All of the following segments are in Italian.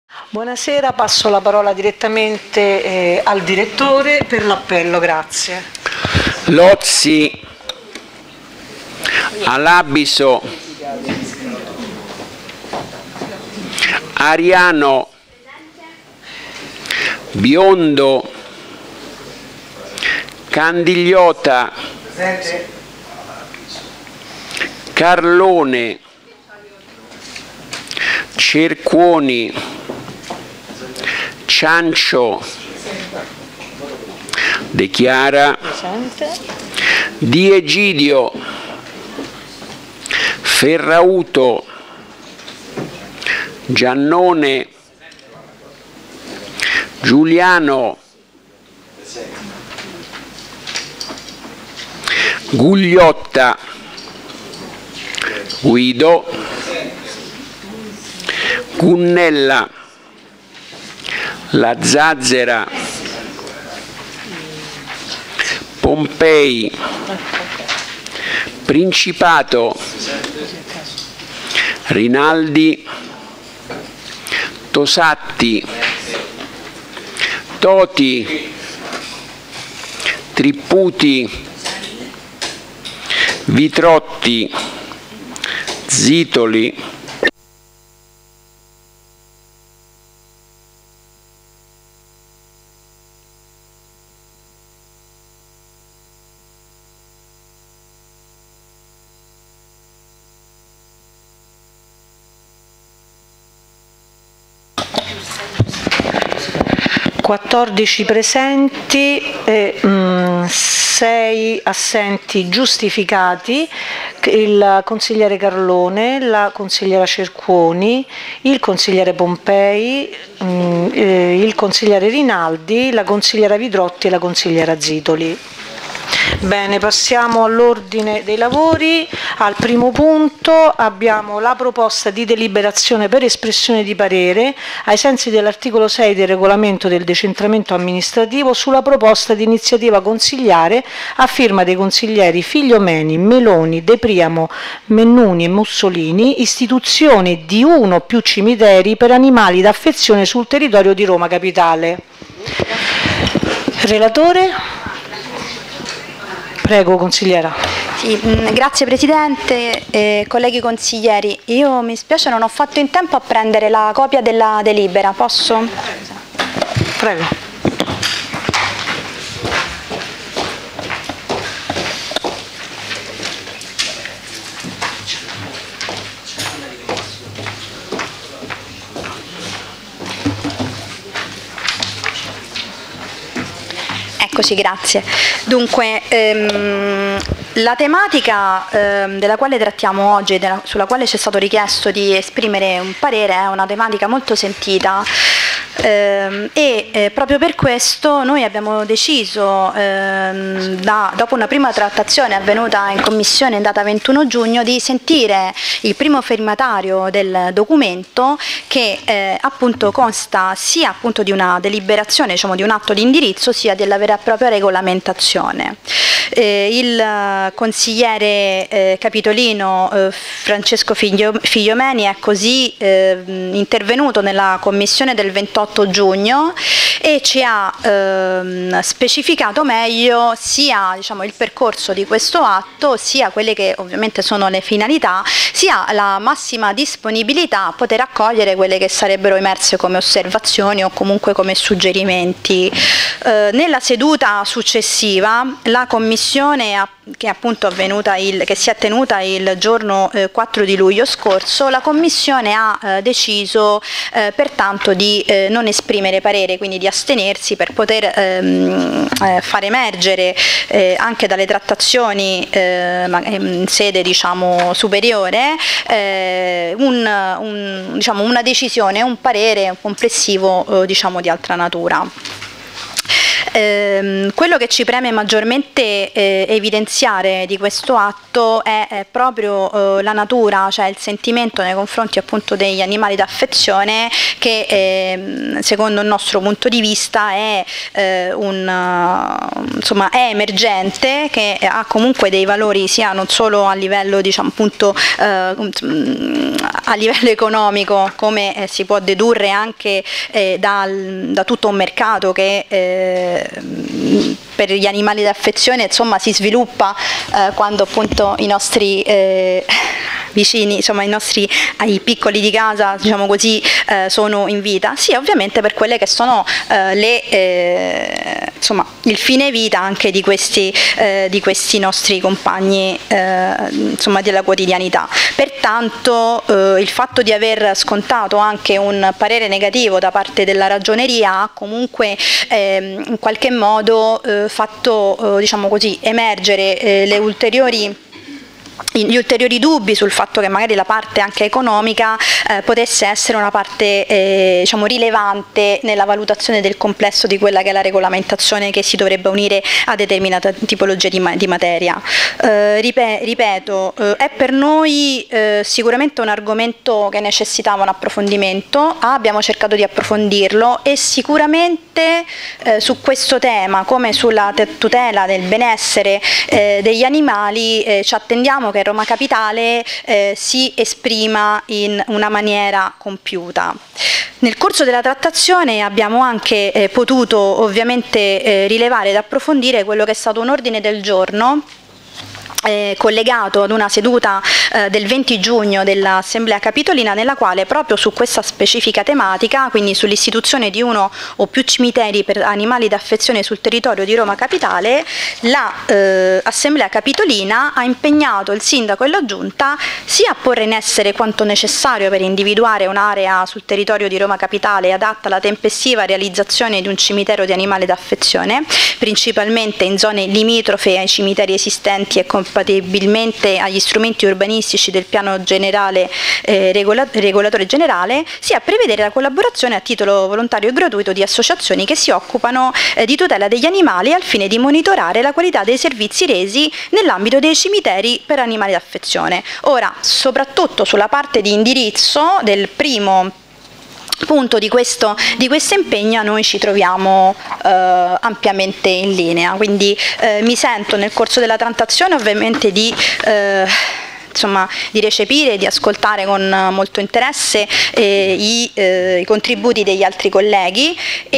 Buonasera, passo la parola direttamente al direttore per l'appello, grazie. Lozzi, Alabiso, Ariano, Biondo, Candigliota, Carlone, Cercuoni, Ciancio, De Chiara, Di Egidio, Ferrauto, Giannone, Giuliano, Gugliotta, Guido, Gunnella, La Zazzera, Pompei, Principato, Rinaldi, Tosatti, Toti, Tripputi, Vitrotti, Zitoli, (14 presenti e 6 assenti giustificati), il consigliere Carlone, la consigliera Cercuoni, il consigliere Pompei, il consigliere Rinaldi, la consigliera Vidrotti e la consigliera Zitoli. Bene, passiamo all'ordine dei lavori. Al primo punto abbiamo la proposta di deliberazione per espressione di parere ai sensi dell'articolo 6 del regolamento del decentramento amministrativo sulla proposta di iniziativa consigliare a firma dei consiglieri Figliomeni, Meloni, De Priamo, Mennuni e Mussolini, istituzione di uno o più cimiteri per animali d'affezione sul territorio di Roma Capitale. Relatore? Prego, consigliera. Sì, grazie Presidente, colleghi consiglieri. Io mi spiace non ho fatto in tempo a prendere la copia della delibera, posso? Prego. Eccoci, grazie. Dunque, la tematica della quale trattiamo oggi, sulla quale ci è stato richiesto di esprimere un parere, è una tematica molto sentita e proprio per questo noi abbiamo deciso, dopo una prima trattazione avvenuta in Commissione in data 21 giugno, di sentire il primo firmatario del documento che appunto consta sia appunto di una deliberazione, diciamo di un atto di indirizzo, sia della vera e propria regolamentazione. Il consigliere capitolino Francesco Figliomeni è così intervenuto nella commissione del 28 giugno e ci ha specificato meglio sia, diciamo, il percorso di questo atto, sia quelle che ovviamente sono le finalità, sia la massima disponibilità a poter accogliere quelle che sarebbero emerse come osservazioni o comunque come suggerimenti. Nella seduta successiva la commissione che si è tenuta il giorno 4 di luglio scorso, la Commissione ha deciso pertanto di non esprimere parere, quindi di astenersi per poter far emergere anche dalle trattazioni in sede, diciamo, superiore diciamo, una decisione, un parere complessivo, diciamo, di altra natura. Quello che ci preme maggiormente evidenziare di questo atto è proprio la natura, cioè il sentimento nei confronti appunto degli animali d'affezione che secondo il nostro punto di vista è insomma, è emergente, che ha comunque dei valori sia non solo a livello, diciamo, appunto a livello economico, come si può dedurre anche da tutto un mercato che per gli animali d'affezione insomma si sviluppa quando appunto i nostri vicini, insomma i piccoli di casa, diciamo così, sono in vita, sia ovviamente per quelle che sono insomma il fine vita anche di questi nostri compagni insomma della quotidianità. Pertanto il fatto di aver scontato anche un parere negativo da parte della Ragioneria ha comunque in qualche modo fatto diciamo così emergere gli ulteriori dubbi sul fatto che magari la parte anche economica potesse essere una parte diciamo rilevante nella valutazione del complesso di quella che è la regolamentazione che si dovrebbe unire a determinate tipologie di materia. Ripeto, è per noi sicuramente un argomento che necessitava un approfondimento, abbiamo cercato di approfondirlo e sicuramente su questo tema, come sulla tutela del benessere degli animali, ci attendiamo che Roma Capitale si esprima in una maniera compiuta. Nel corso della trattazione abbiamo anche potuto ovviamente rilevare ed approfondire quello che è stato un ordine del giorno collegato ad una seduta del 20 giugno dell'Assemblea Capitolina, nella quale proprio su questa specifica tematica, quindi sull'istituzione di uno o più cimiteri per animali d'affezione sul territorio di Roma Capitale, l'Assemblea Capitolina ha impegnato il Sindaco e la Giunta sia a porre in essere quanto necessario per individuare un'area sul territorio di Roma Capitale adatta alla tempestiva realizzazione di un cimitero di animali d'affezione, principalmente in zone limitrofe ai cimiteri esistenti e compatibilmente agli strumenti urbanistici del piano generale regolatore generale, sia a prevedere la collaborazione a titolo volontario e gratuito di associazioni che si occupano di tutela degli animali al fine di monitorare la qualità dei servizi resi nell'ambito dei cimiteri per animali d'affezione. Ora, soprattutto sulla parte di indirizzo del primo punto di questo impegno noi ci troviamo ampiamente in linea, quindi mi sento nel corso della trattazione ovviamente di recepire e di ascoltare con molto interesse i contributi degli altri colleghi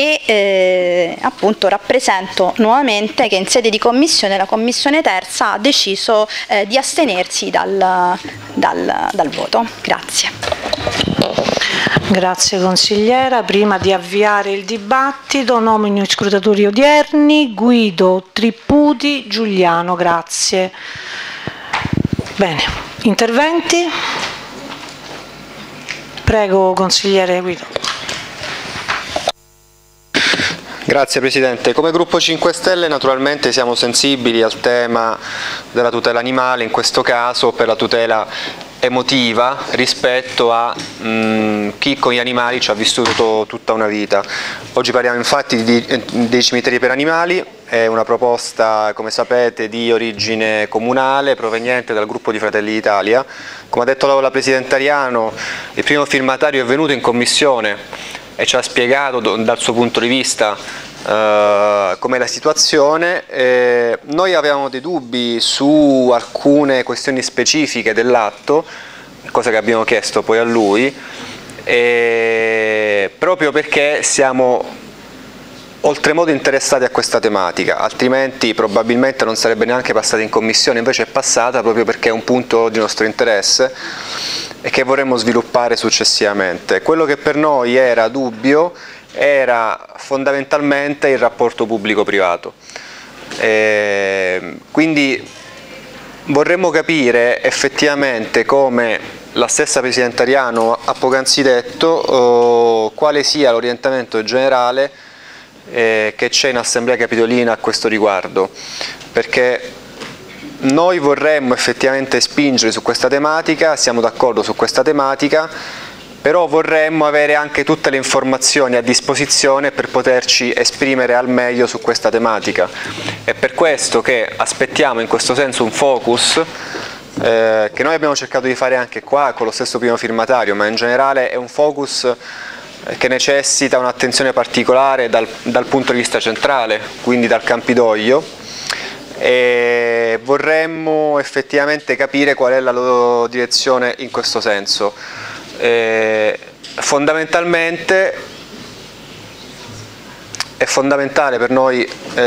e appunto rappresento nuovamente che in sede di commissione la Commissione terza ha deciso di astenersi dal voto. Grazie. Grazie consigliera. Prima di avviare il dibattito nomino i scrutatori odierni: Guido, Tripputi, Giuliano. Grazie. Bene, interventi? Prego consigliere Guido. Grazie Presidente. Come gruppo 5 Stelle naturalmente siamo sensibili al tema della tutela animale, in questo caso per la tutela emotiva rispetto a chi con gli animali ci ha vissuto tutta una vita. Oggi parliamo infatti dei cimiteri per animali, è una proposta, come sapete, di origine comunale proveniente dal gruppo di Fratelli d'Italia. Come ha detto la Presidente Ariano, il primo firmatario è venuto in commissione e ci ha spiegato dal suo punto di vista com'è la situazione. Noi avevamo dei dubbi su alcune questioni specifiche dell'atto, cosa che abbiamo chiesto poi a lui, proprio perché siamo oltremodo interessati a questa tematica, altrimenti probabilmente non sarebbe neanche passata in commissione, invece è passata proprio perché è un punto di nostro interesse e che vorremmo sviluppare successivamente. Quello che per noi era dubbio era fondamentalmente il rapporto pubblico-privato, quindi vorremmo capire effettivamente, come la stessa Presidente Ariano ha poc'anzi detto, quale sia l'orientamento generale che c'è in Assemblea Capitolina a questo riguardo, perché noi vorremmo effettivamente spingere su questa tematica, siamo d'accordo su questa tematica, però vorremmo avere anche tutte le informazioni a disposizione per poterci esprimere al meglio su questa tematica. È per questo che aspettiamo in questo senso un focus che noi abbiamo cercato di fare anche qua con lo stesso primo firmatario, ma in generale è un focus che necessita un'attenzione particolare dal punto di vista centrale, quindi dal Campidoglio, e vorremmo effettivamente capire qual è la loro direzione in questo senso. Fondamentalmente è fondamentale per noi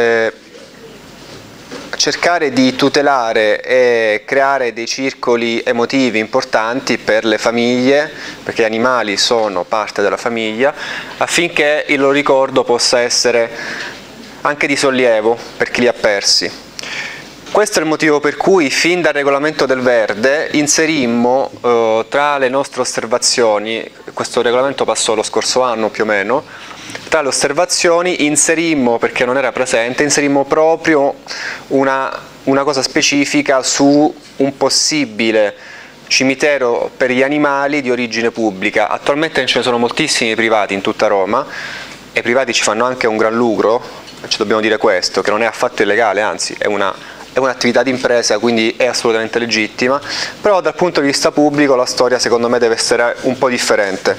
cercare di tutelare e creare dei circoli emotivi importanti per le famiglie, perché gli animali sono parte della famiglia, affinché il loro ricordo possa essere anche di sollievo per chi li ha persi. Questo è il motivo per cui fin dal regolamento del verde inserimmo tra le nostre osservazioni, questo regolamento passò lo scorso anno più o meno, tra le osservazioni inserimmo, perché non era presente, inserimmo proprio una cosa specifica su un possibile cimitero per gli animali di origine pubblica. Attualmente ce ne sono moltissimi privati in tutta Roma e i privati ci fanno anche un gran lucro, ci dobbiamo dire questo, che non è affatto illegale, anzi è un'attività di impresa, quindi è assolutamente legittima, però dal punto di vista pubblico la storia secondo me deve essere un po' differente.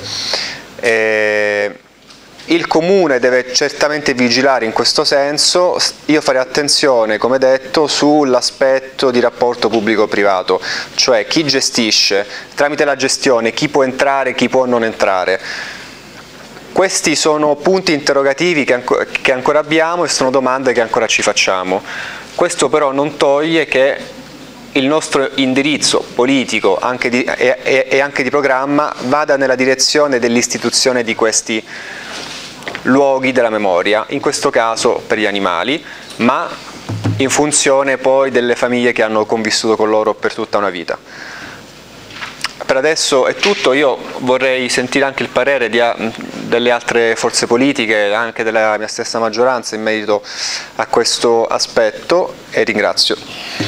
Il Comune deve certamente vigilare in questo senso. Io farei attenzione, come detto, sull'aspetto di rapporto pubblico-privato, cioè chi gestisce, tramite la gestione, chi può entrare, chi può non entrare. Questi sono punti interrogativi che ancora abbiamo e sono domande che ancora ci facciamo. Questo però non toglie che il nostro indirizzo politico e anche di programma vada nella direzione dell'istituzione di questi luoghi della memoria, in questo caso per gli animali, ma in funzione poi delle famiglie che hanno convissuto con loro per tutta una vita. Per adesso è tutto, io vorrei sentire anche il parere delle altre forze politiche, anche della mia stessa maggioranza in merito a questo aspetto e ringrazio.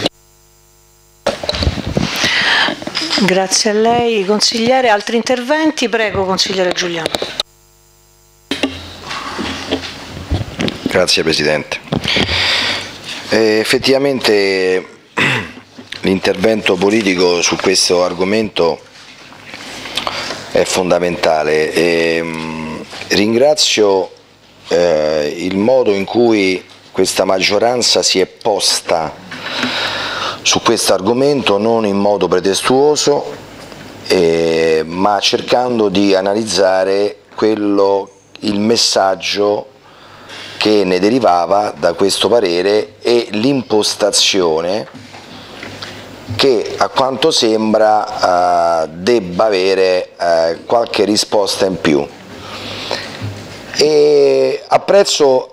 Grazie a lei, consigliere. Altri interventi? Prego, consigliere Giuliano. Grazie Presidente. Effettivamente l'intervento politico su questo argomento è fondamentale. Ringrazio il modo in cui questa maggioranza si è posta su questo argomento, non in modo pretestuoso, ma cercando di analizzare il messaggio che ne derivava da questo parere e l'impostazione che a quanto sembra debba avere qualche risposta in più. E apprezzo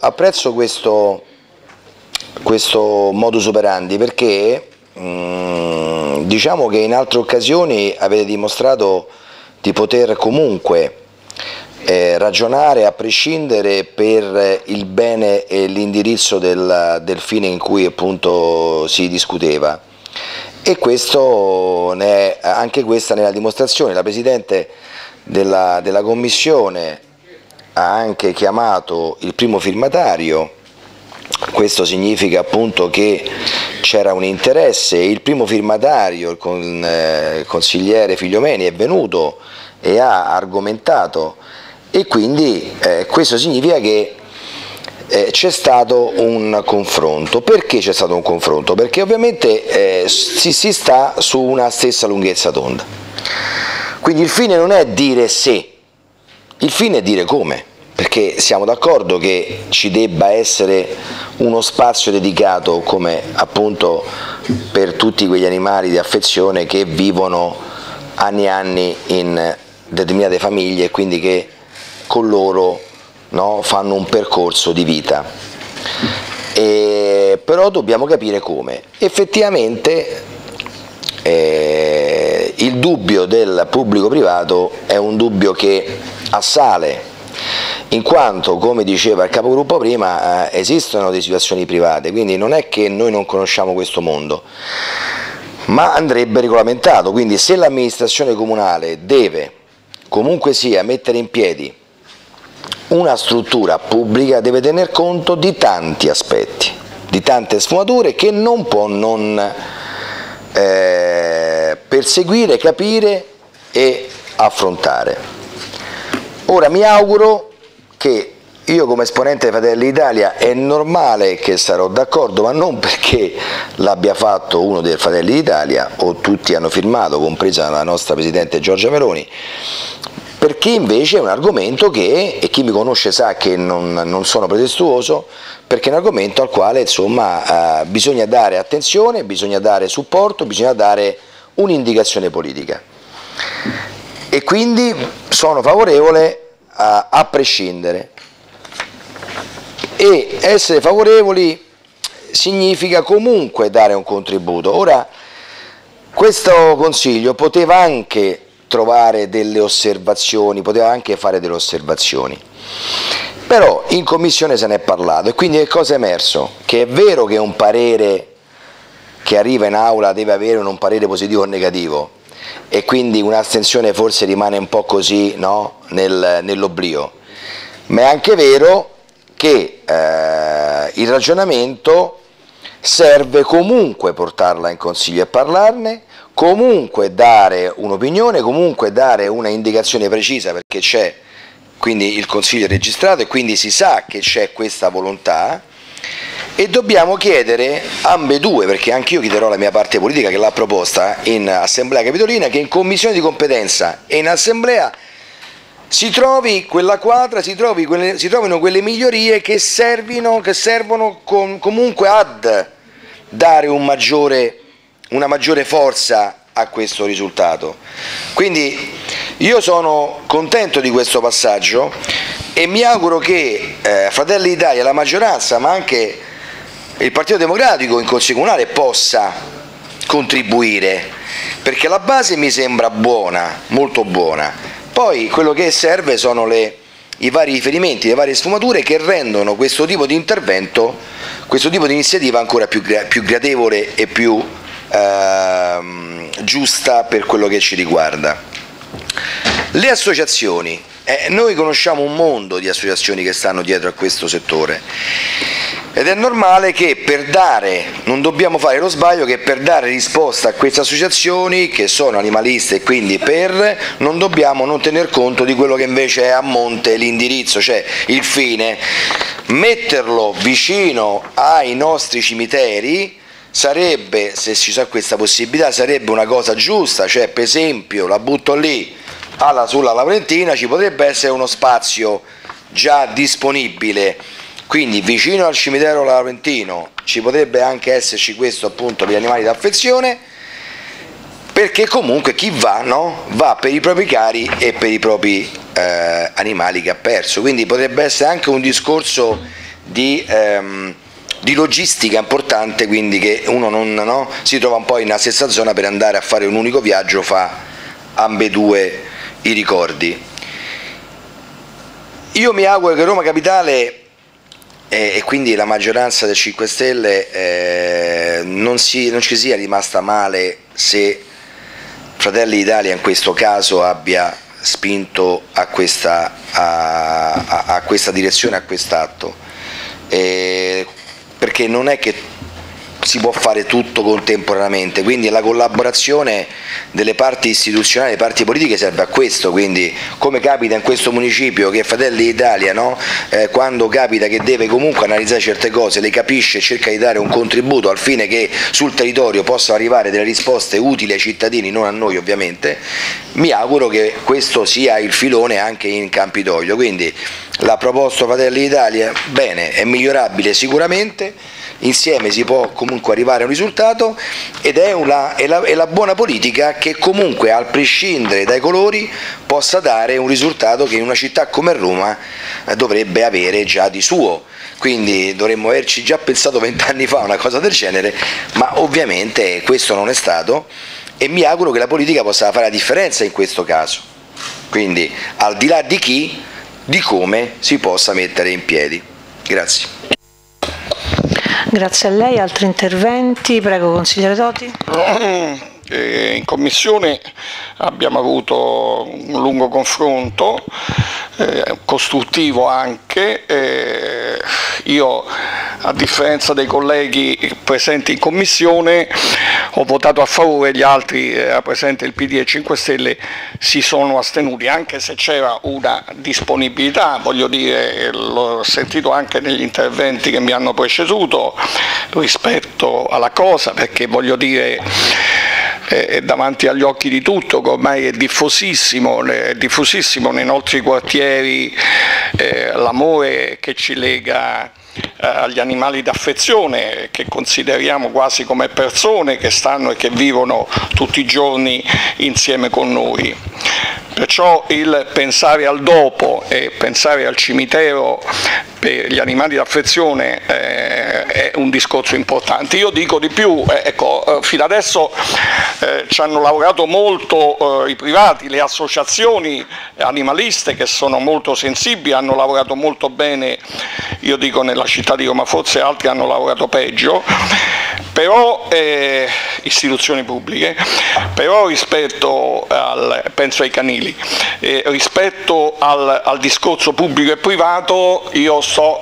questo modus operandi perché diciamo che in altre occasioni avete dimostrato di poter comunque ragionare a prescindere per il bene e l'indirizzo del fine in cui appunto si discuteva, e anche questa nella dimostrazione. La Presidente della Commissione ha anche chiamato il primo firmatario, questo significa appunto che c'era un interesse. Il primo firmatario, il consigliere Figliomeni, è venuto e ha argomentato, e quindi questo significa che c'è stato un confronto. Perché c'è stato un confronto? Perché ovviamente si sta su una stessa lunghezza d'onda. Quindi il fine non è dire se, il fine è dire come, perché siamo d'accordo che ci debba essere uno spazio dedicato, come appunto per tutti quegli animali di affezione che vivono anni e anni in determinate famiglie, quindi che con loro fanno un percorso di vita. Però dobbiamo capire come. Effettivamente il dubbio del pubblico-privato è un dubbio che assale, in quanto, come diceva il capogruppo prima, esistono delle situazioni private, quindi non è che noi non conosciamo questo mondo, ma andrebbe regolamentato. Quindi se l'amministrazione comunale deve comunque sia mettere in piedi una struttura pubblica deve tener conto di tanti aspetti, di tante sfumature che non può non perseguire, capire e affrontare. Ora mi auguro che io come esponente di Fratelli d'Italia è normale che sarò d'accordo, ma non perché l'abbia fatto uno dei Fratelli d'Italia o tutti hanno firmato, compresa la nostra Presidente Giorgia Meloni, perché invece è un argomento che, e chi mi conosce sa che non sono pretestuoso, perché è un argomento al quale insomma bisogna dare attenzione, bisogna dare supporto, bisogna dare un'indicazione politica. E quindi sono favorevole a prescindere. E essere favorevoli significa comunque dare un contributo. Ora, questo Consiglio poteva anche trovare delle osservazioni, poteva anche fare delle osservazioni, però in Commissione se ne è parlato e quindi che cosa è emerso? Che è vero che un parere che arriva in aula deve avere un parere positivo o negativo e quindi un'astensione forse rimane un po' così, no? Nell'oblio, ma è anche vero che il ragionamento serve comunque portarla in Consiglio e parlarne, comunque dare un'opinione, comunque dare una indicazione precisa perché c'è quindi il Consiglio registrato e quindi si sa che c'è questa volontà e dobbiamo chiedere ambedue, perché anch'io chiederò la mia parte politica che l'ha proposta in Assemblea Capitolina, che in Commissione di competenza e in Assemblea si trovi quella quadra, si trovino quelle migliorie che servono comunque ad dare una maggiore forza a questo risultato. Quindi io sono contento di questo passaggio e mi auguro che Fratelli d'Italia, la maggioranza, ma anche il Partito Democratico in Consiglio Comunale possa contribuire, perché la base mi sembra buona, molto buona. Poi quello che serve sono i vari riferimenti, le varie sfumature che rendono questo tipo di intervento, questo tipo di iniziativa ancora più gradevole e più giusta per quello che ci riguarda. Le associazioni, noi conosciamo un mondo di associazioni che stanno dietro a questo settore ed è normale che non dobbiamo fare lo sbaglio che per dare risposta a queste associazioni che sono animaliste e quindi non dobbiamo non tener conto di quello che invece è a monte l'indirizzo, cioè il fine, metterlo vicino ai nostri cimiteri sarebbe, se ci sia questa possibilità, sarebbe una cosa giusta, cioè per esempio la butto lì sulla Laurentina, ci potrebbe essere uno spazio già disponibile, quindi vicino al cimitero laurentino ci potrebbe anche esserci questo appunto per gli animali d'affezione, perché comunque chi va, no? Va per i propri cari e per i propri animali che ha perso, quindi potrebbe essere anche un discorso di logistica importante, quindi che uno non si trova un po' in una stessa zona per andare a fare un unico viaggio, fa ambedue i ricordi. Io mi auguro che Roma Capitale e quindi la maggioranza del 5 Stelle non ci sia rimasta male se Fratelli d'Italia in questo caso abbia spinto a questa direzione, a quest'atto, perché non è che si può fare tutto contemporaneamente, quindi la collaborazione delle parti istituzionali, delle parti politiche serve a questo, quindi come capita in questo municipio che Fratelli d'Italia, no? Quando capita che deve comunque analizzare certe cose, le capisce e cerca di dare un contributo al fine che sul territorio possano arrivare delle risposte utili ai cittadini, non a noi ovviamente, mi auguro che questo sia il filone anche in Campidoglio, quindi l'ha proposto Fratelli d'Italia, bene, è migliorabile sicuramente, insieme si può comunque arrivare a un risultato ed è la buona politica che comunque a prescindere dai colori possa dare un risultato che in una città come Roma dovrebbe avere già di suo, quindi dovremmo averci già pensato 20 anni fa una cosa del genere, ma ovviamente questo non è stato e mi auguro che la politica possa fare la differenza in questo caso, quindi al di là di chi, di come si possa mettere in piedi. Grazie. Grazie a lei, altri interventi? Prego, consigliere Toti. In Commissione abbiamo avuto un lungo confronto, costruttivo anche. Io, a differenza dei colleghi presenti in Commissione, ho votato a favore, gli altri presenti il PD e 5 Stelle si sono astenuti, anche se c'era una disponibilità, voglio dire, l'ho sentito anche negli interventi che mi hanno preceduto rispetto alla cosa, perché voglio dire è davanti agli occhi di tutto che ormai è diffusissimo nei nostri quartieri l'amore che ci lega agli animali d'affezione, che consideriamo quasi come persone che stanno e che vivono tutti i giorni insieme con noi. Perciò il pensare al dopo e pensare al cimitero per gli animali d'affezione è un discorso importante. Io dico di più, ecco, fino adesso ci hanno lavorato molto i privati, le associazioni animaliste che sono molto sensibili, hanno lavorato molto bene, io dico nella città di Roma, forse altri hanno lavorato peggio, però istituzioni pubbliche, però rispetto penso ai canili, rispetto al discorso pubblico e privato, io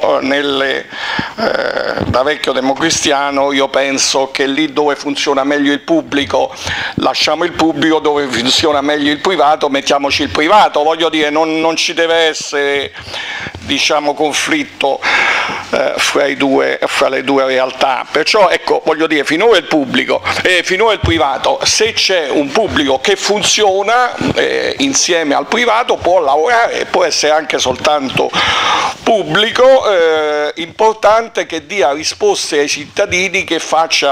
da vecchio democristiano, io penso che lì dove funziona meglio il pubblico lasciamo il pubblico, dove funziona meglio il privato mettiamoci il privato, voglio dire, non ci deve essere, diciamo, conflitto fra le due realtà. Perciò ecco, voglio dire, finora il pubblico finora il privato, se c'è un pubblico che funziona insieme al privato può lavorare, può essere anche soltanto pubblico, importante che dia risposte ai cittadini, che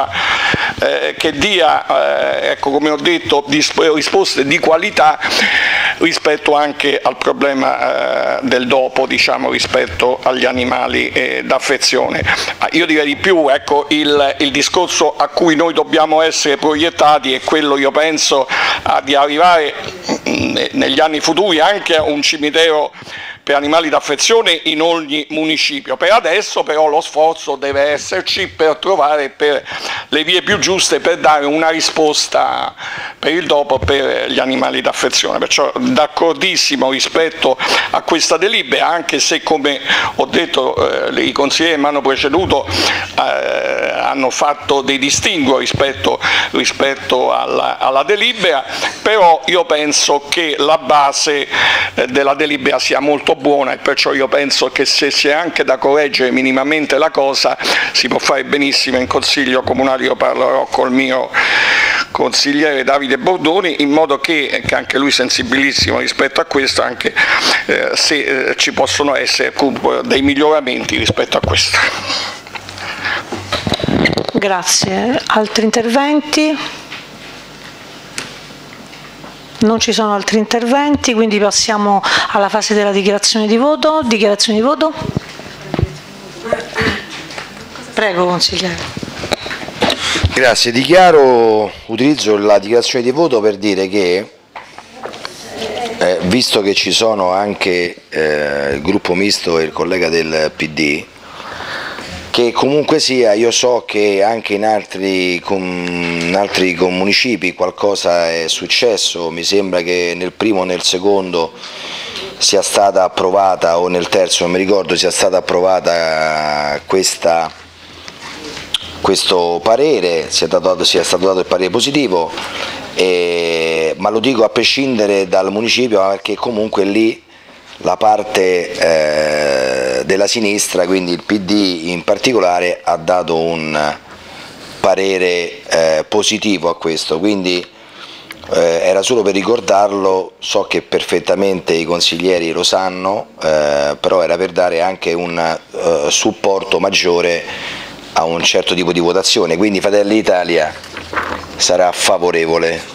dia, ecco, come ho detto, risposte di qualità rispetto anche al problema del dopo, diciamo, rispetto agli animali d'affezione. Io direi di più, ecco, il discorso a cui noi dobbiamo essere proiettati è quello, io penso, di arrivare negli anni futuri anche a un cimitero per animali d'affezione in ogni municipio. Per adesso però lo sforzo deve esserci per trovare le vie più giuste per dare una risposta per il dopo per gli animali d'affezione. Perciò d'accordissimo rispetto a questa delibera, anche se, come ho detto, i consiglieri che mi hanno preceduto hanno fatto dei distinguo rispetto alla delibera, però io penso che la base della delibera sia molto buona, e perciò io penso che se c'è anche da correggere minimamente la cosa si può fare benissimo in consiglio comunale. Io parlerò col mio consigliere Davide Bordoni, in modo che anche lui sensibilissimo rispetto a questo, anche se ci possono essere dei miglioramenti rispetto a questo. Grazie. Altri interventi? Non ci sono altri interventi, quindi passiamo alla fase della dichiarazione di voto. Dichiarazione di voto? Prego, consigliere. Grazie, utilizzo la dichiarazione di voto per dire che, visto che ci sono anche il gruppo misto e il collega del PD, che comunque sia, io so che anche in altri municipi qualcosa è successo, mi sembra che nel primo o nel secondo sia stata approvata, o nel terzo non mi ricordo, sia stata approvata questo parere, sia stato dato il parere positivo, ma lo dico a prescindere dal municipio, perché comunque lì la parte della sinistra, quindi il PD in particolare, ha dato un parere positivo a questo, quindi era solo per ricordarlo, so che perfettamente i consiglieri lo sanno, però era per dare anche un supporto maggiore a un certo tipo di votazione, quindi Fratelli d'Italia sarà favorevole.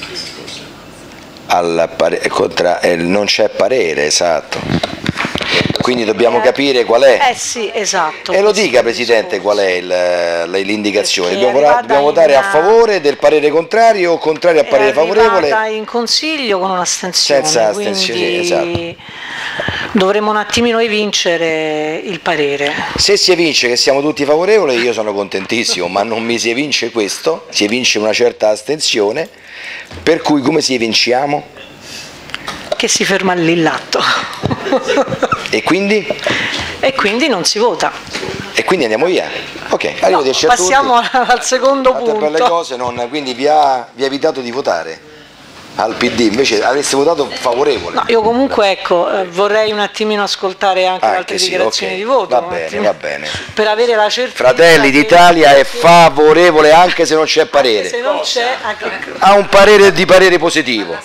Non c'è parere, esatto, quindi dobbiamo capire qual è. Sì, esatto. E lo dica, Presidente, qual è l'indicazione. Dobbiamo votare a favore del parere contrario o contrario al parere favorevole? È arrivata in consiglio con un'astensione. Senza astensione, quindi... esatto. dovremmo un attimino evincere il parere. Se si evince che siamo tutti favorevoli io sono contentissimo, ma non mi si evince questo, si evince una certa astensione, per cui come si evinciamo? Che si ferma lì l'atto. E quindi? E quindi non si vota. E quindi andiamo via. Ok, arrivederci a tutti. Passiamo al secondo punto. Per le cose quindi vi ha evitato di votare al PD, invece avreste votato favorevole. No, io comunque ecco, vorrei un attimino ascoltare anche altre dichiarazioni di voto. Va bene. Per avere la certezza. Fratelli d'Italia è favorevole anche se non c'è parere. Se non c'è, ha un parere di parere positivo.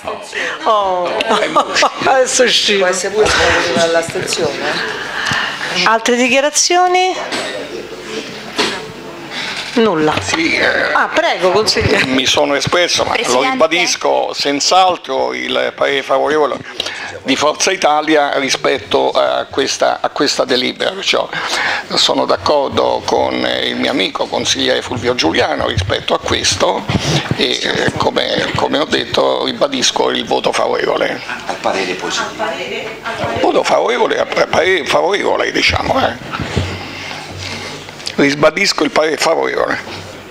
Adesso uscito. Può essere pure favorevole all'astensione. Altre dichiarazioni? Nulla. Sì, prego, consigliere. mi sono espresso, ma Presidente. lo ribadisco senz'altro il parere favorevole di Forza Italia rispetto a questa delibera, perciò sono d'accordo con il mio amico consigliere Fulvio Giuliano rispetto a questo e come ho detto ribadisco il voto favorevole. Al parere positivo. Voto favorevole, parere favorevole diciamo. Ribadisco il parere favorevole.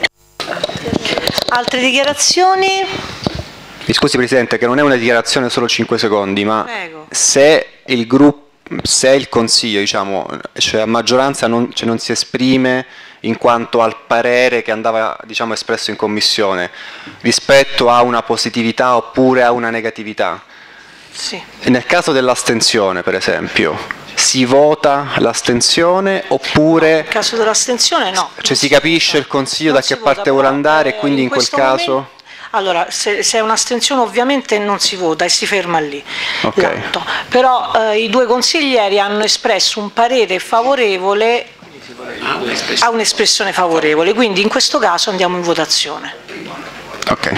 Altre dichiarazioni? Mi scusi Presidente, che non è una dichiarazione solo 5 secondi, ma Prego. se il Consiglio, diciamo, cioè a maggioranza non si esprime in quanto al parere che andava, diciamo, espresso in Commissione, rispetto a una positività oppure a una negatività. Sì. E nel caso dell'astensione, per esempio, si vota l'astensione oppure... Nel caso dell'astensione no. Cioè si capisce il Consiglio da che parte vuole andare e quindi in quel caso... Momento, allora, se è un'astensione ovviamente non si vota e si ferma lì l'atto. Però i due consiglieri hanno espresso un parere favorevole a un'espressione favorevole, quindi in questo caso andiamo in votazione. Ok.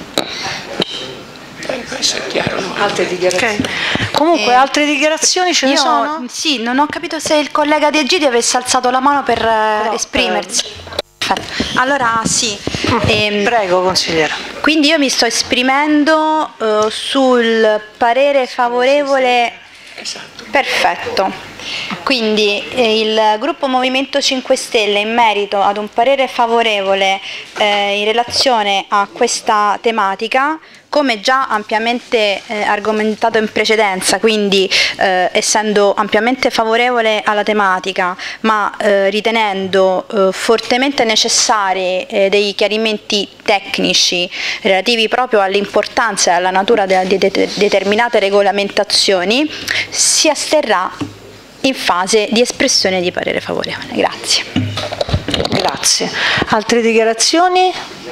Altre dichiarazioni? Comunque altre dichiarazioni ce ne sono? Sì, non ho capito se il collega De Gidi avesse alzato la mano per esprimersi. Allora sì. Prego consigliere. Quindi io mi sto esprimendo sul parere favorevole. Perfetto. Quindi il gruppo Movimento 5 Stelle in merito ad un parere favorevole in relazione a questa tematica, come già ampiamente argomentato in precedenza, quindi essendo ampiamente favorevole alla tematica, ma ritenendo fortemente necessari dei chiarimenti tecnici relativi proprio all'importanza e alla natura di determinate regolamentazioni, si asterrà in fase di espressione di parere favorevole. Grazie. Grazie. Altre dichiarazioni?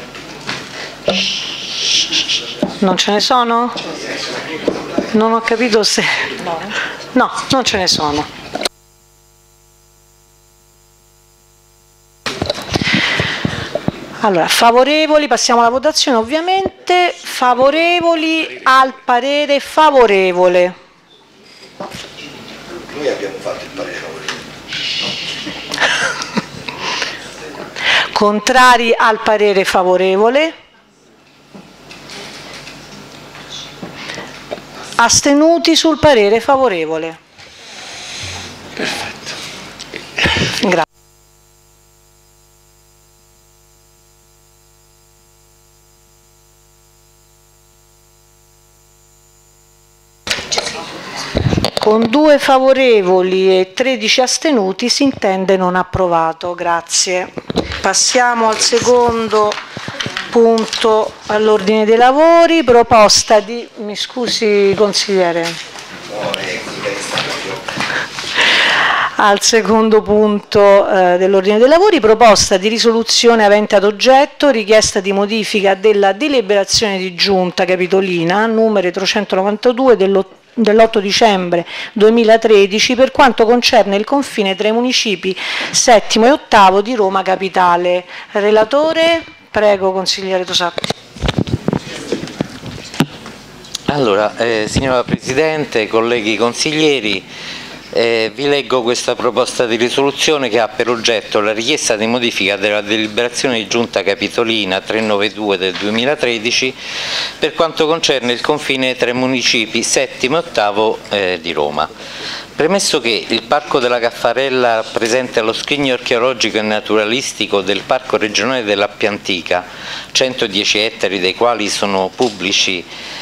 Non ce ne sono? Non ho capito se... No, non ce ne sono. Allora, favorevoli, passiamo alla votazione ovviamente. Favorevoli al parere favorevole. Noi abbiamo fatto il parere favorevole. Contrari al parere favorevole. Astenuti sul parere favorevole. Perfetto. Grazie. Con 2 favorevoli e 13 astenuti si intende non approvato. Grazie. Passiamo al secondo punto all'ordine dei lavori, proposta di... Mi scusi consigliere. Al secondo punto dell'ordine dei lavori, proposta di risoluzione avente ad oggetto richiesta di modifica della deliberazione di giunta capitolina numero 392 dell'8 dicembre 2013 per quanto concerne il confine tra i municipi settimo e ottavo di Roma Capitale. Relatore, prego consigliere Tosatti. Allora, signora Presidente, colleghi consiglieri, vi leggo questa proposta di risoluzione che ha per oggetto la richiesta di modifica della deliberazione di Giunta Capitolina 392 del 2013 per quanto concerne il confine tra i municipi settimo e ottavo di Roma. Premesso che il Parco della Caffarella rappresenta lo scrigno archeologico e naturalistico del Parco regionale dell'Appia Antica, 110 ettari dei quali sono pubblici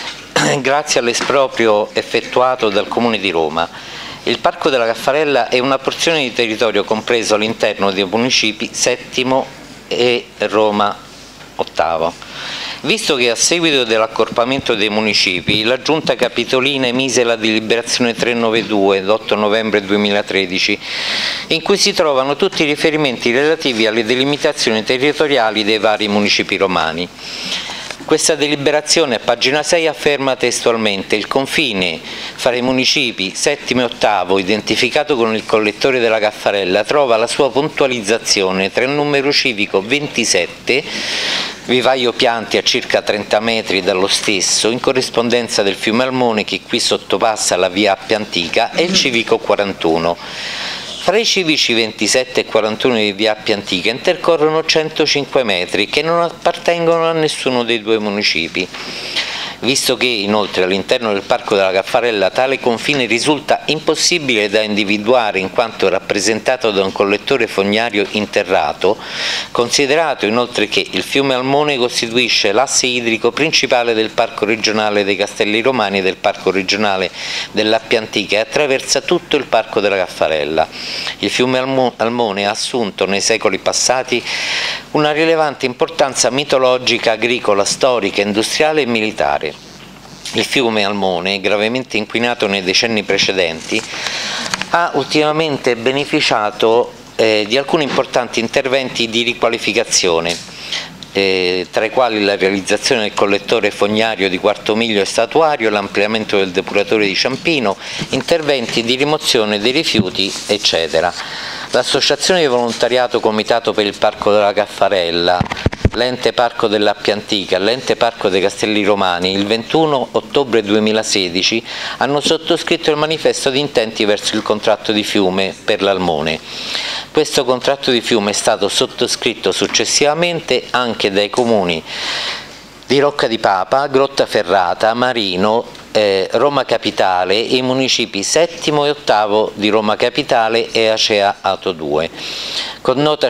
grazie all'esproprio effettuato dal Comune di Roma, il Parco della Caffarella è una porzione di territorio compreso all'interno dei municipi Settimo e Roma Ottavo. Visto che a seguito dell'accorpamento dei municipi, la Giunta Capitolina emise la deliberazione 392 l'8 novembre 2013, in cui si trovano tutti i riferimenti relativi alle delimitazioni territoriali dei vari municipi romani. Questa deliberazione a pagina 6 afferma testualmente: il confine fra i municipi Settimo e Ottavo, identificato con il collettore della Caffarella, trova la sua puntualizzazione tra il numero civico 27, vivaio Pianti a circa 30 metri dallo stesso, in corrispondenza del fiume Almone che qui sottopassa la via Appia Antica, e il civico 41. Fra i civici 27 e 41 di via Appia Antica intercorrono 105 metri che non appartengono a nessuno dei due municipi. Visto che inoltre all'interno del Parco della Caffarella tale confine risulta impossibile da individuare in quanto rappresentato da un collettore fognario interrato, considerato inoltre che il fiume Almone costituisce l'asse idrico principale del Parco regionale dei Castelli Romani e del Parco regionale dell'Appia Antica e attraversa tutto il Parco della Caffarella. Il fiume Almone ha assunto nei secoli passati una rilevante importanza mitologica, agricola, storica, industriale e militare. Il fiume Almone, gravemente inquinato nei decenni precedenti, ha ultimamente beneficiato di alcuni importanti interventi di riqualificazione, tra i quali la realizzazione del collettore fognario di Quarto Miglio e Statuario, l'ampliamento del depuratore di Ciampino, interventi di rimozione dei rifiuti, eccetera. L'associazione di volontariato Comitato per il Parco della Caffarella, l'Ente Parco dell'Appia Antica e l'Ente Parco dei Castelli Romani il 21 ottobre 2016 hanno sottoscritto il manifesto di intenti verso il contratto di fiume per l'Almone. Questo contratto di fiume è stato sottoscritto successivamente anche dai comuni di Rocca di Papa, Grottaferrata, Marino, Roma Capitale e i municipi Settimo e Ottavo di Roma Capitale e Acea Ato 2. Con nota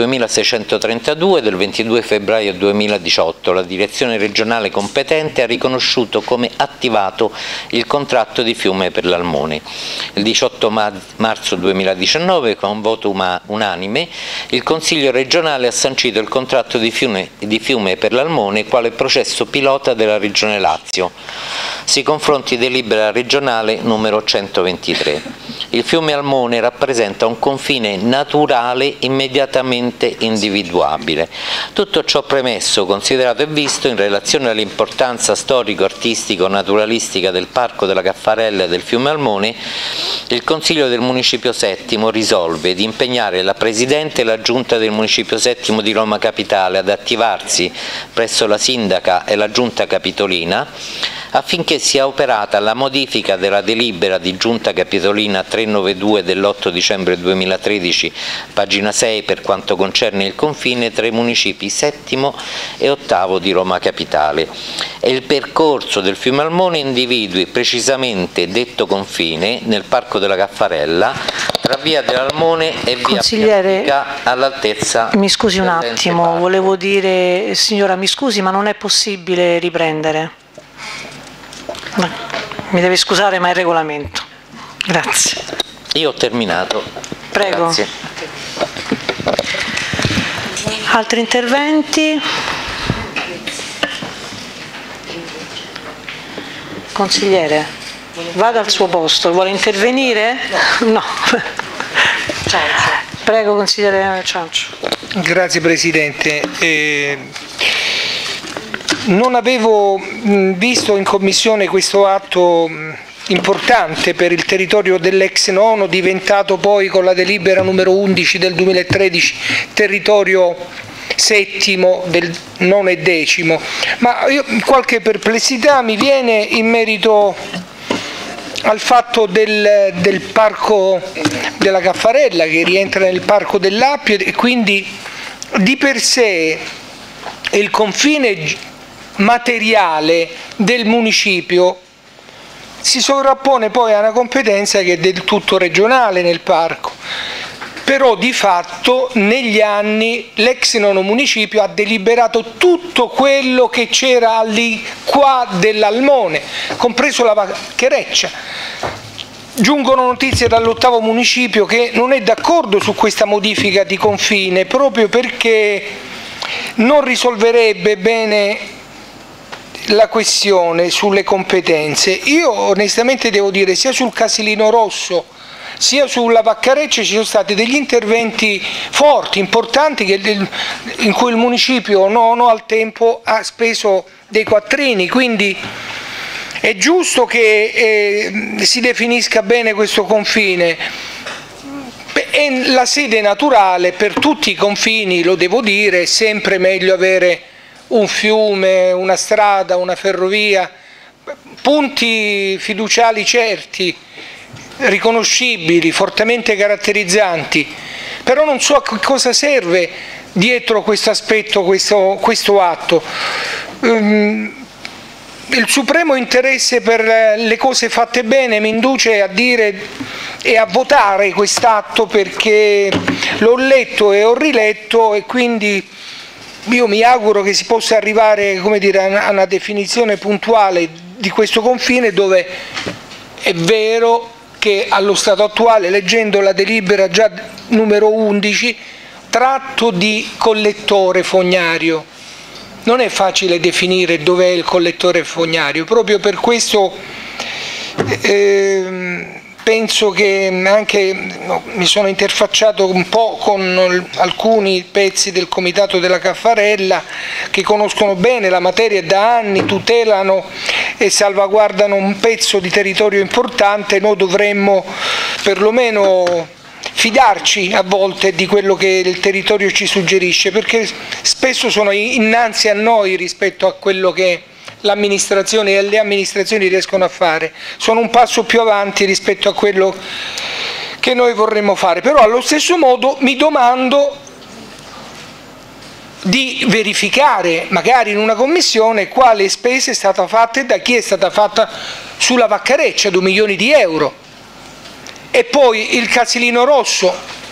102.632 del 22 febbraio 2018 la direzione regionale competente ha riconosciuto come attivato il contratto di fiume per l'Almone. Il 18 marzo 2019 con voto unanime il Consiglio regionale ha sancito il contratto di fiume per l'Almone quale processo pilota della Regione Lazio. Si confronti delibera regionale numero 123. Il fiume Almone rappresenta un confine naturale immediatamente individuabile. Tutto ciò premesso, considerato e visto in relazione all'importanza storico-artistico-naturalistica del Parco della Caffarella e del fiume Almone, il Consiglio del Municipio Settimo risolve di impegnare la Presidente e la Giunta del Municipio Settimo di Roma Capitale ad attivarsi presso la Sindaca e la Giunta Capitolina affinché sia operata la modifica della delibera di Giunta Capitolina 392 dell'8 dicembre 2013, pagina 6, per quanto concerne il confine tra i municipi Settimo e Ottavo di Roma Capitale. E il percorso del fiume Almone individui precisamente detto confine nel Parco della Caffarella tra via dell'Almone e via Appia Antica all'altezza. Mi scusi un attimo, volevo dire, signora, mi scusi, ma non è possibile riprendere. Mi deve scusare, ma è il regolamento. Grazie. Io ho terminato. Prego. Grazie. Altri interventi? Consigliere, vada al suo posto. Vuole intervenire? No. Prego, consigliere Ciancio. Grazie Presidente. Non avevo visto in Commissione questo atto importante per il territorio dell'ex nono, diventato poi con la delibera numero 11 del 2013 territorio settimo del nono e decimo, ma qualche perplessità mi viene in merito al fatto del Parco della Caffarella che rientra nel Parco dell'Appio e quindi di per sé il confine materiale del municipio si sovrappone poi a una competenza che è del tutto regionale nel parco. Però di fatto negli anni l'ex nono municipio ha deliberato tutto quello che c'era lì qua dell'Almone, compreso la vacchereccia. Giungono notizie dall'8° municipio che non è d'accordo su questa modifica di confine, proprio perché non risolverebbe bene la questione sulle competenze. Io onestamente devo dire, sia sul Casilino Rosso sia sulla Vaccareccia ci sono stati degli interventi forti, importanti, in cui il municipio nono al tempo ha speso dei quattrini, quindi è giusto che si definisca bene questo confine. È la sede naturale per tutti i confini, lo devo dire, è sempre meglio avere un fiume, una strada, una ferrovia, punti fiduciali certi, riconoscibili, fortemente caratterizzanti, però non so a cosa serve dietro questo aspetto, questo atto. Il supremo interesse per le cose fatte bene mi induce a dire e a votare quest'atto, perché l'ho letto e ho riletto e quindi io mi auguro che si possa arrivare, come dire, a una definizione puntuale di questo confine, dove è vero che allo stato attuale, leggendo la delibera già numero 11, tratto di collettore fognario. Non è facile definire dov'è il collettore fognario, proprio per questo penso che anche mi sono interfacciato un po' con alcuni pezzi del Comitato della Caffarella che conoscono bene la materia da anni, tutelano e salvaguardano un pezzo di territorio importante. Noi dovremmo perlomeno fidarci a volte di quello che il territorio ci suggerisce, perché spesso sono innanzi a noi rispetto a quello che l'amministrazione e le amministrazioni riescono a fare, sono un passo più avanti rispetto a quello che noi vorremmo fare. Però allo stesso modo mi domando di verificare magari in una commissione quale spesa è stata fatta e da chi è stata fatta sulla Vaccareccia, 2 milioni di euro. E poi il Casilino Rosso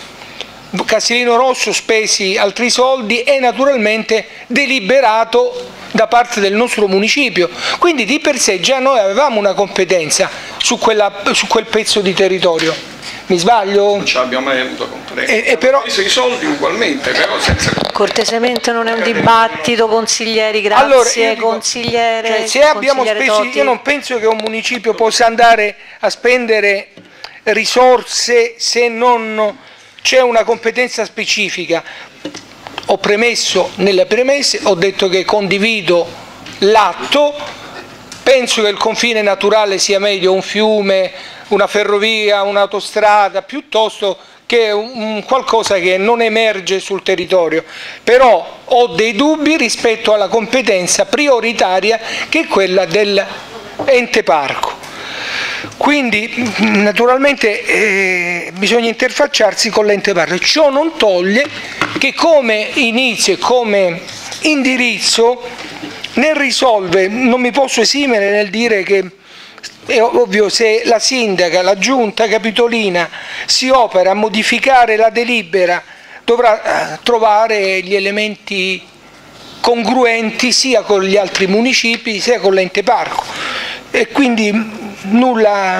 spesi altri soldi e naturalmente deliberato da parte del nostro municipio, quindi di per sé già noi avevamo una competenza su quel pezzo di territorio. Mi sbaglio? Non ce l'abbiamo mai avuto competenza. Però preso i soldi ugualmente, però senza... Cortesemente non è un dibattito, consiglieri, grazie. Allora, io dico, consigliere, se abbiamo speso, io non penso che un municipio possa andare a spendere risorse se non c'è una competenza specifica. Ho premesso nelle premesse, ho detto che condivido l'atto, penso che il confine naturale sia meglio un fiume, una ferrovia, un'autostrada, piuttosto che un qualcosa che non emerge sul territorio. Però ho dei dubbi rispetto alla competenza prioritaria che è quella dell'ente parco. Quindi naturalmente bisogna interfacciarsi con l'ente parco. Ciò non toglie che come inizio e come indirizzo nel risolve, non mi posso esimere nel dire che è ovvio, se la sindaca, la giunta capitolina si opera a modificare la delibera, dovrà trovare gli elementi congruenti sia con gli altri municipi sia con l'ente parco, e quindi nulla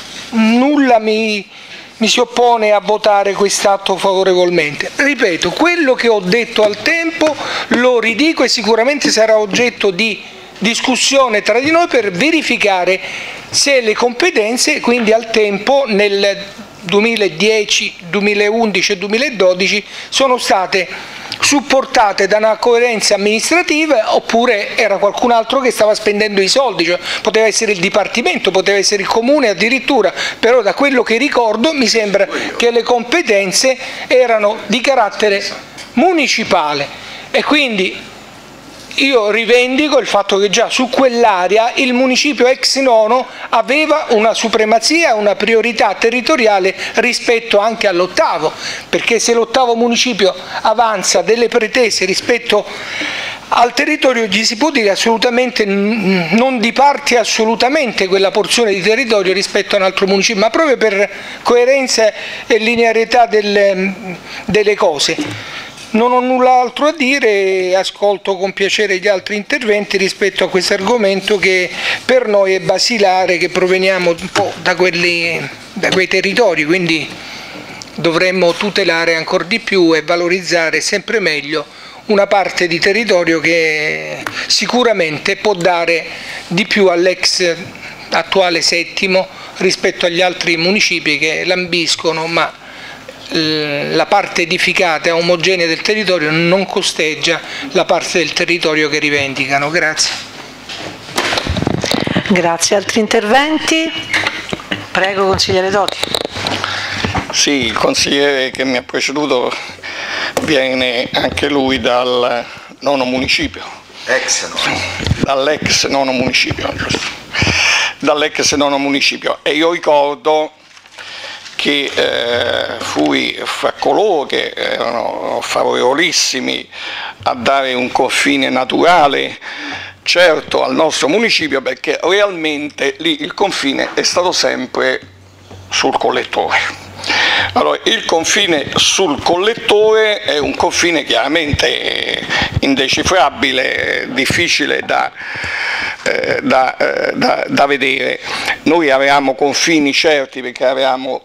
mi si oppone a votare quest'atto favorevolmente. Ripeto, quello che ho detto al tempo lo ridico e sicuramente sarà oggetto di discussione tra di noi per verificare se le competenze, quindi al tempo nel 2010, 2011 e 2012, sono state supportate da una coerenza amministrativa oppure era qualcun altro che stava spendendo i soldi, cioè poteva essere il Dipartimento, poteva essere il Comune addirittura, però da quello che ricordo mi sembra che le competenze erano di carattere municipale e quindi io rivendico il fatto che già su quell'area il municipio ex nono aveva una supremazia, una priorità territoriale rispetto anche all'8°, perché se l'8° municipio avanza delle pretese rispetto al territorio gli si può dire assolutamente non diparti assolutamente quella porzione di territorio rispetto a un altro municipio, ma proprio per coerenza e linearità delle cose. Non ho null'altro a dire, ascolto con piacere gli altri interventi rispetto a questo argomento che per noi è basilare, che proveniamo un po' da quei territori, quindi dovremmo tutelare ancora di più e valorizzare sempre meglio una parte di territorio che sicuramente può dare di più all'ex attuale Settimo rispetto agli altri municipi che lambiscono, ma la parte edificata e omogenea del territorio non costeggia la parte del territorio che rivendicano. Grazie. Grazie. Altri interventi? Prego, consigliere Doti. Sì, il consigliere che mi ha preceduto viene anche lui dal nono municipio. Dall'ex nono municipio, giusto? Dall'ex nono municipio. E io ricordo che fui fra coloro che erano favorevolissimi a dare un confine naturale, certo, al nostro municipio, perché realmente lì il confine è stato sempre sul collettore. Allora, il confine sul collettore è un confine chiaramente indecifrabile, difficile da vedere. Noi avevamo confini certi perché avevamo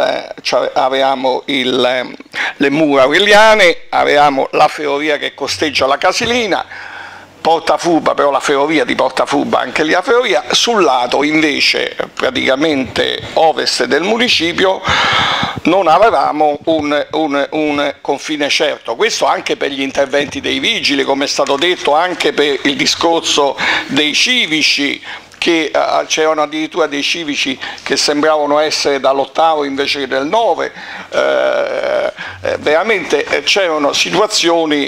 le mura aureliane, avevamo la ferrovia che costeggia la Casilina, Portafurba, però la ferrovia di Portafurba, anche lì la ferrovia. Sul lato invece praticamente ovest del municipio non avevamo un confine certo, questo anche per gli interventi dei vigili, come è stato detto, anche per il discorso dei civici, che c'erano addirittura dei civici che sembravano essere dall'8° invece che del 9, veramente c'erano situazioni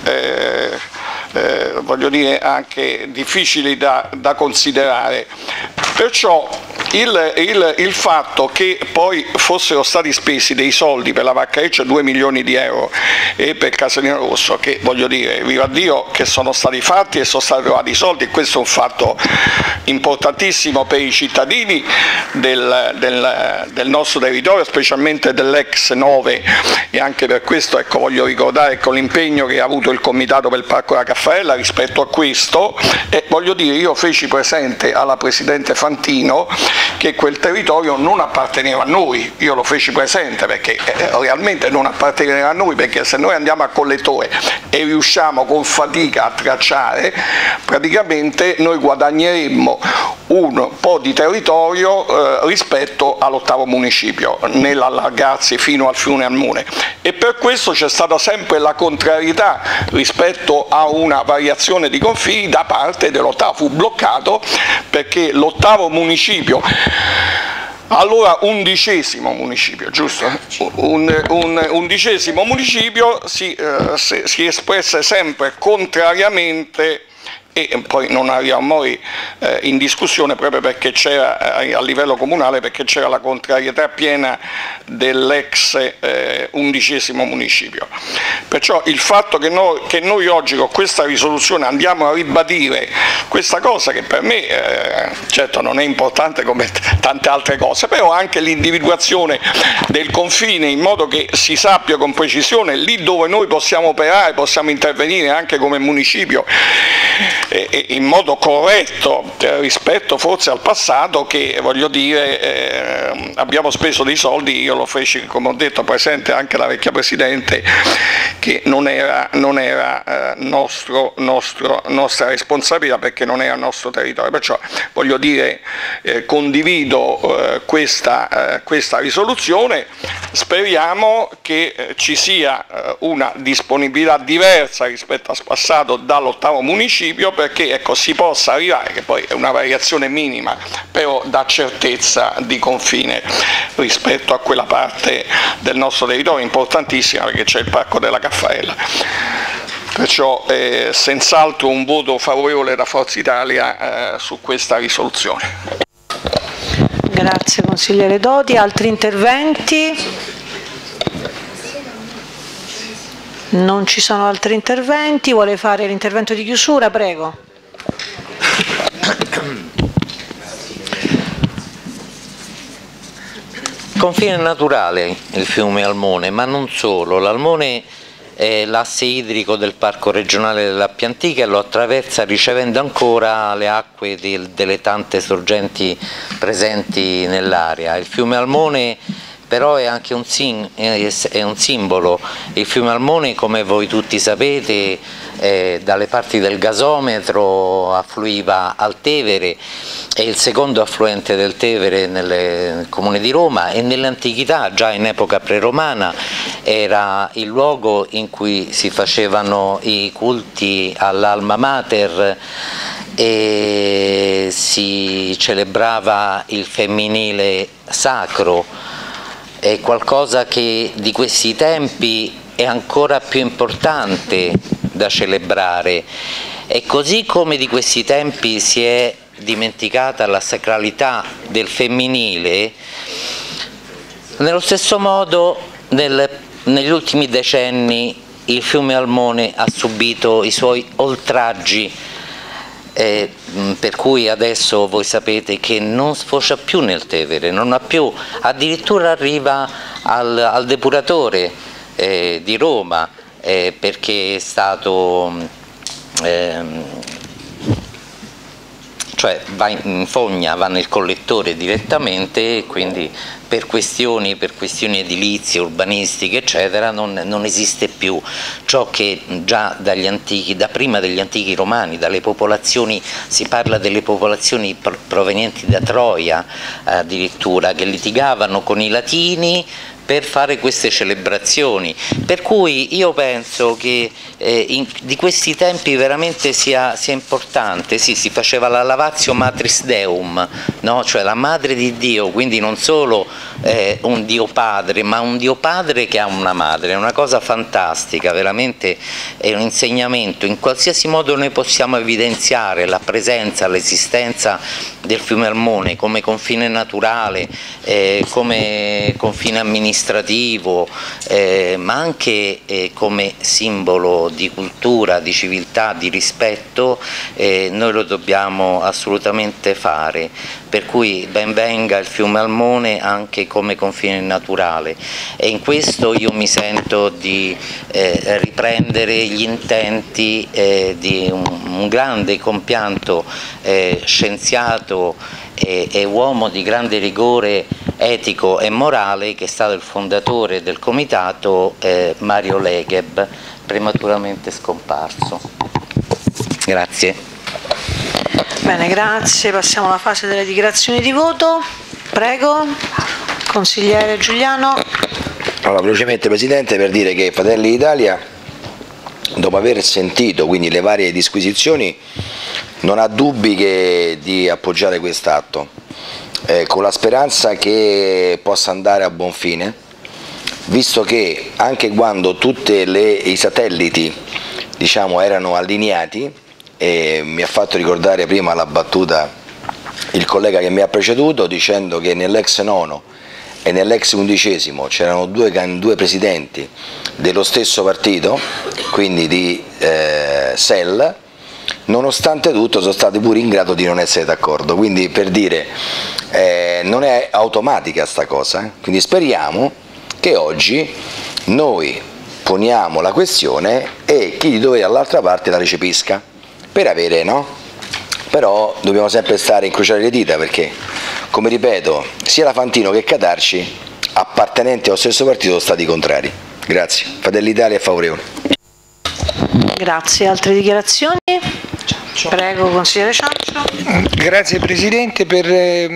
voglio dire anche difficili da considerare. Perciò il fatto che poi fossero stati spesi dei soldi per la Vaccareccia, 2 milioni di euro, e per Casalino Rosso, che voglio dire, viva Dio, che sono stati fatti e sono stati trovati i soldi, e questo è un fatto importantissimo per i cittadini del nostro territorio, specialmente dell'ex 9, e anche per questo ecco, voglio ricordare con l'impegno che ha avuto il Comitato per il Parco della Caffarella rispetto a questo, e voglio dire, io feci presente alla Presidente Fantino che quel territorio non apparteneva a noi, io lo feci presente perché realmente non apparteneva a noi, perché se noi andiamo a collettore e riusciamo con fatica a tracciare, praticamente noi guadagneremmo un po' di territorio rispetto all'8° municipio nell'allargarsi fino al Friuli Almune, e per questo c'è stata sempre la contrarietà rispetto a una variazione di confini da parte dell'8°, fu bloccato perché l'8° municipio, allora 11° municipio, giusto? Un 11° municipio si espresse sempre contrariamente, e poi non arriviamo mai in discussione proprio perché c'era a livello comunale, perché c'era la contrarietà piena dell'ex 11° municipio. Perciò il fatto che noi oggi con questa risoluzione andiamo a ribadire questa cosa, che per me certo non è importante come tante altre cose, però anche l'individuazione del confine in modo che si sappia con precisione lì dove noi possiamo operare, possiamo intervenire anche come municipio in modo corretto rispetto forse al passato, che voglio dire abbiamo speso dei soldi, io lo feci come ho detto presente anche la vecchia Presidente, che non era nostra responsabilità perché non era il nostro territorio. Perciò voglio dire condivido questa risoluzione, speriamo che ci sia una disponibilità diversa rispetto al passato dall'8° municipio, perché ecco, si possa arrivare, che poi è una variazione minima, però dà certezza di confine rispetto a quella parte del nostro territorio importantissima, perché c'è il Parco della Caffarella. Perciò senz'altro un voto favorevole da Forza Italia su questa risoluzione. Grazie consigliere Doti. Altri interventi? Non ci sono altri interventi, vuole fare l'intervento di chiusura? Prego. Confine naturale il fiume Almone, ma non solo. L'Almone è l'asse idrico del Parco regionale dell'Appia Antica e lo attraversa ricevendo ancora le acque delle tante sorgenti presenti nell'area. Il fiume Almone però è anche un simbolo. Il fiume Almone, come voi tutti sapete, dalle parti del gasometro affluiva al Tevere, è il secondo affluente del Tevere nel comune di Roma e nell'antichità, già in epoca preromana, era il luogo in cui si facevano i culti all'Alma Mater e si celebrava il femminile sacro. È qualcosa che di questi tempi è ancora più importante da celebrare, e così come di questi tempi si è dimenticata la sacralità del femminile, nello stesso modo negli ultimi decenni il fiume Almone ha subito i suoi oltraggi, per cui adesso voi sapete che non sfocia più nel Tevere, non ha più, addirittura arriva al depuratore di Roma, perché è stato, cioè va in fogna, va nel collettore direttamente, e quindi per questioni edilizie, urbanistiche eccetera non esiste più ciò che già da prima degli antichi romani, dalle popolazioni, si parla delle popolazioni provenienti da Troia addirittura, che litigavano con i latini per fare queste celebrazioni, per cui io penso che di questi tempi veramente sia importante. Sì, si faceva la lavatio matris deum, no? Cioè la madre di Dio, quindi non solo un Dio padre, ma un Dio padre che ha una madre, è una cosa fantastica, veramente è un insegnamento. In qualsiasi modo noi possiamo evidenziare la presenza, l'esistenza del fiume Almone come confine naturale, come confine amministrativo, ma anche come simbolo di cultura, di civiltà, di rispetto, noi lo dobbiamo assolutamente fare, per cui ben venga il fiume Almone anche come confine naturale, e in questo io mi sento di riprendere gli intenti di un grande compianto scienziato e uomo di grande rigore etico e morale, che è stato il fondatore del comitato, Mario Legeb, prematuramente scomparso. Grazie. Bene, grazie. Passiamo alla fase delle dichiarazioni di voto. Prego, consigliere Giuliano. Allora, velocemente Presidente, per dire che Fratelli d'Italia, dopo aver sentito quindi le varie disquisizioni, non ha dubbi di appoggiare quest'atto, con la speranza che possa andare a buon fine, visto che anche quando tutti i satelliti, diciamo, erano allineati, e mi ha fatto ricordare prima la battuta il collega che mi ha preceduto dicendo che nell'ex nono e nell'ex undicesimo c'erano due presidenti dello stesso partito, quindi di SEL, nonostante tutto sono stati pure in grado di non essere d'accordo, quindi per dire non è automatica sta cosa, quindi speriamo che oggi noi poniamo la questione e chi di dovere all'altra parte la recepisca, per avere, no? Però dobbiamo sempre stare a incrociare le dita, perché, come ripeto, sia la Fantino che Catarci, appartenenti allo stesso partito, sono stati contrari. Grazie. Fratelli d'Italia è favorevole. Grazie. Altre dichiarazioni? Prego, consigliere Ciancio. Grazie Presidente per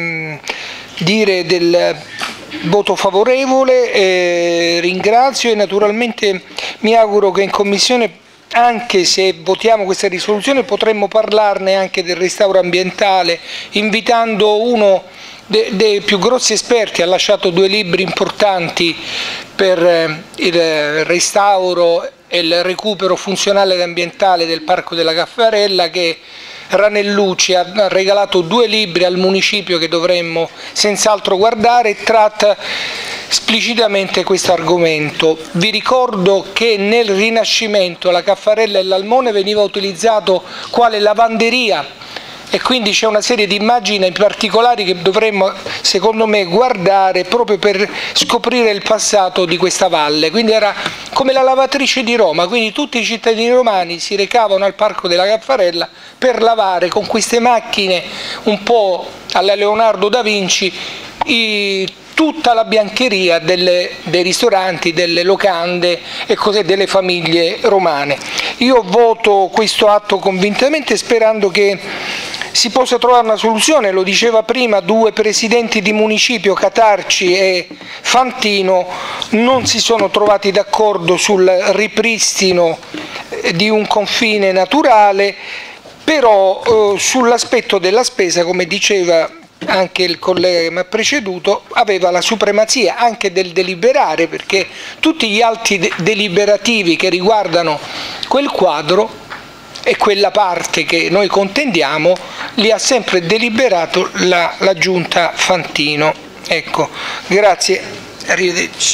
dire del voto favorevole, ringrazio e naturalmente mi auguro che in Commissione, anche se votiamo questa risoluzione, potremmo parlarne anche del restauro ambientale, invitando uno dei più grossi esperti, ha lasciato 2 libri importanti per il restauro e il recupero funzionale ed ambientale del Parco della Caffarella, che Ranellucci ha regalato 2 libri al municipio che dovremmo senz'altro guardare, e tratta esplicitamente questo argomento. Vi ricordo che nel Rinascimento la Caffarella e l'Almone veniva utilizzato quale lavanderia, e quindi c'è una serie di immagini particolari che dovremmo, secondo me, guardare proprio per scoprire il passato di questa valle. Quindi era come la lavatrice di Roma, quindi tutti i cittadini romani si recavano al Parco della Caffarella per lavare con queste macchine un po' alla Leonardo da Vinci tutta la biancheria dei ristoranti, delle locande e così delle famiglie romane. Io voto questo atto convintamente, sperando che si possa trovare una soluzione. Lo diceva prima, 2 presidenti di municipio, Catarci e Fantino, non si sono trovati d'accordo sul ripristino di un confine naturale, però sull'aspetto della spesa, come diceva anche il collega che mi ha preceduto, aveva la supremazia anche del deliberare, perché tutti gli atti deliberativi che riguardano quel quadro e quella parte che noi contendiamo li ha sempre deliberato la giunta Fantino. Ecco, grazie, arrivederci.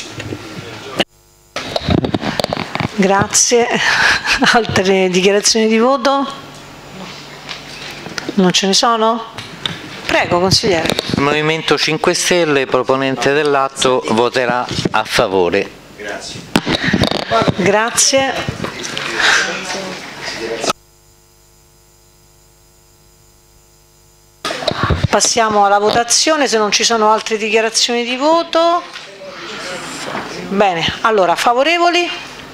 Grazie. Altre dichiarazioni di voto? Non ce ne sono? Prego, consigliere. Il Movimento 5 Stelle, proponente dell'atto, voterà a favore. Grazie. Grazie. Passiamo alla votazione, se non ci sono altre dichiarazioni di voto. Bene, allora, favorevoli?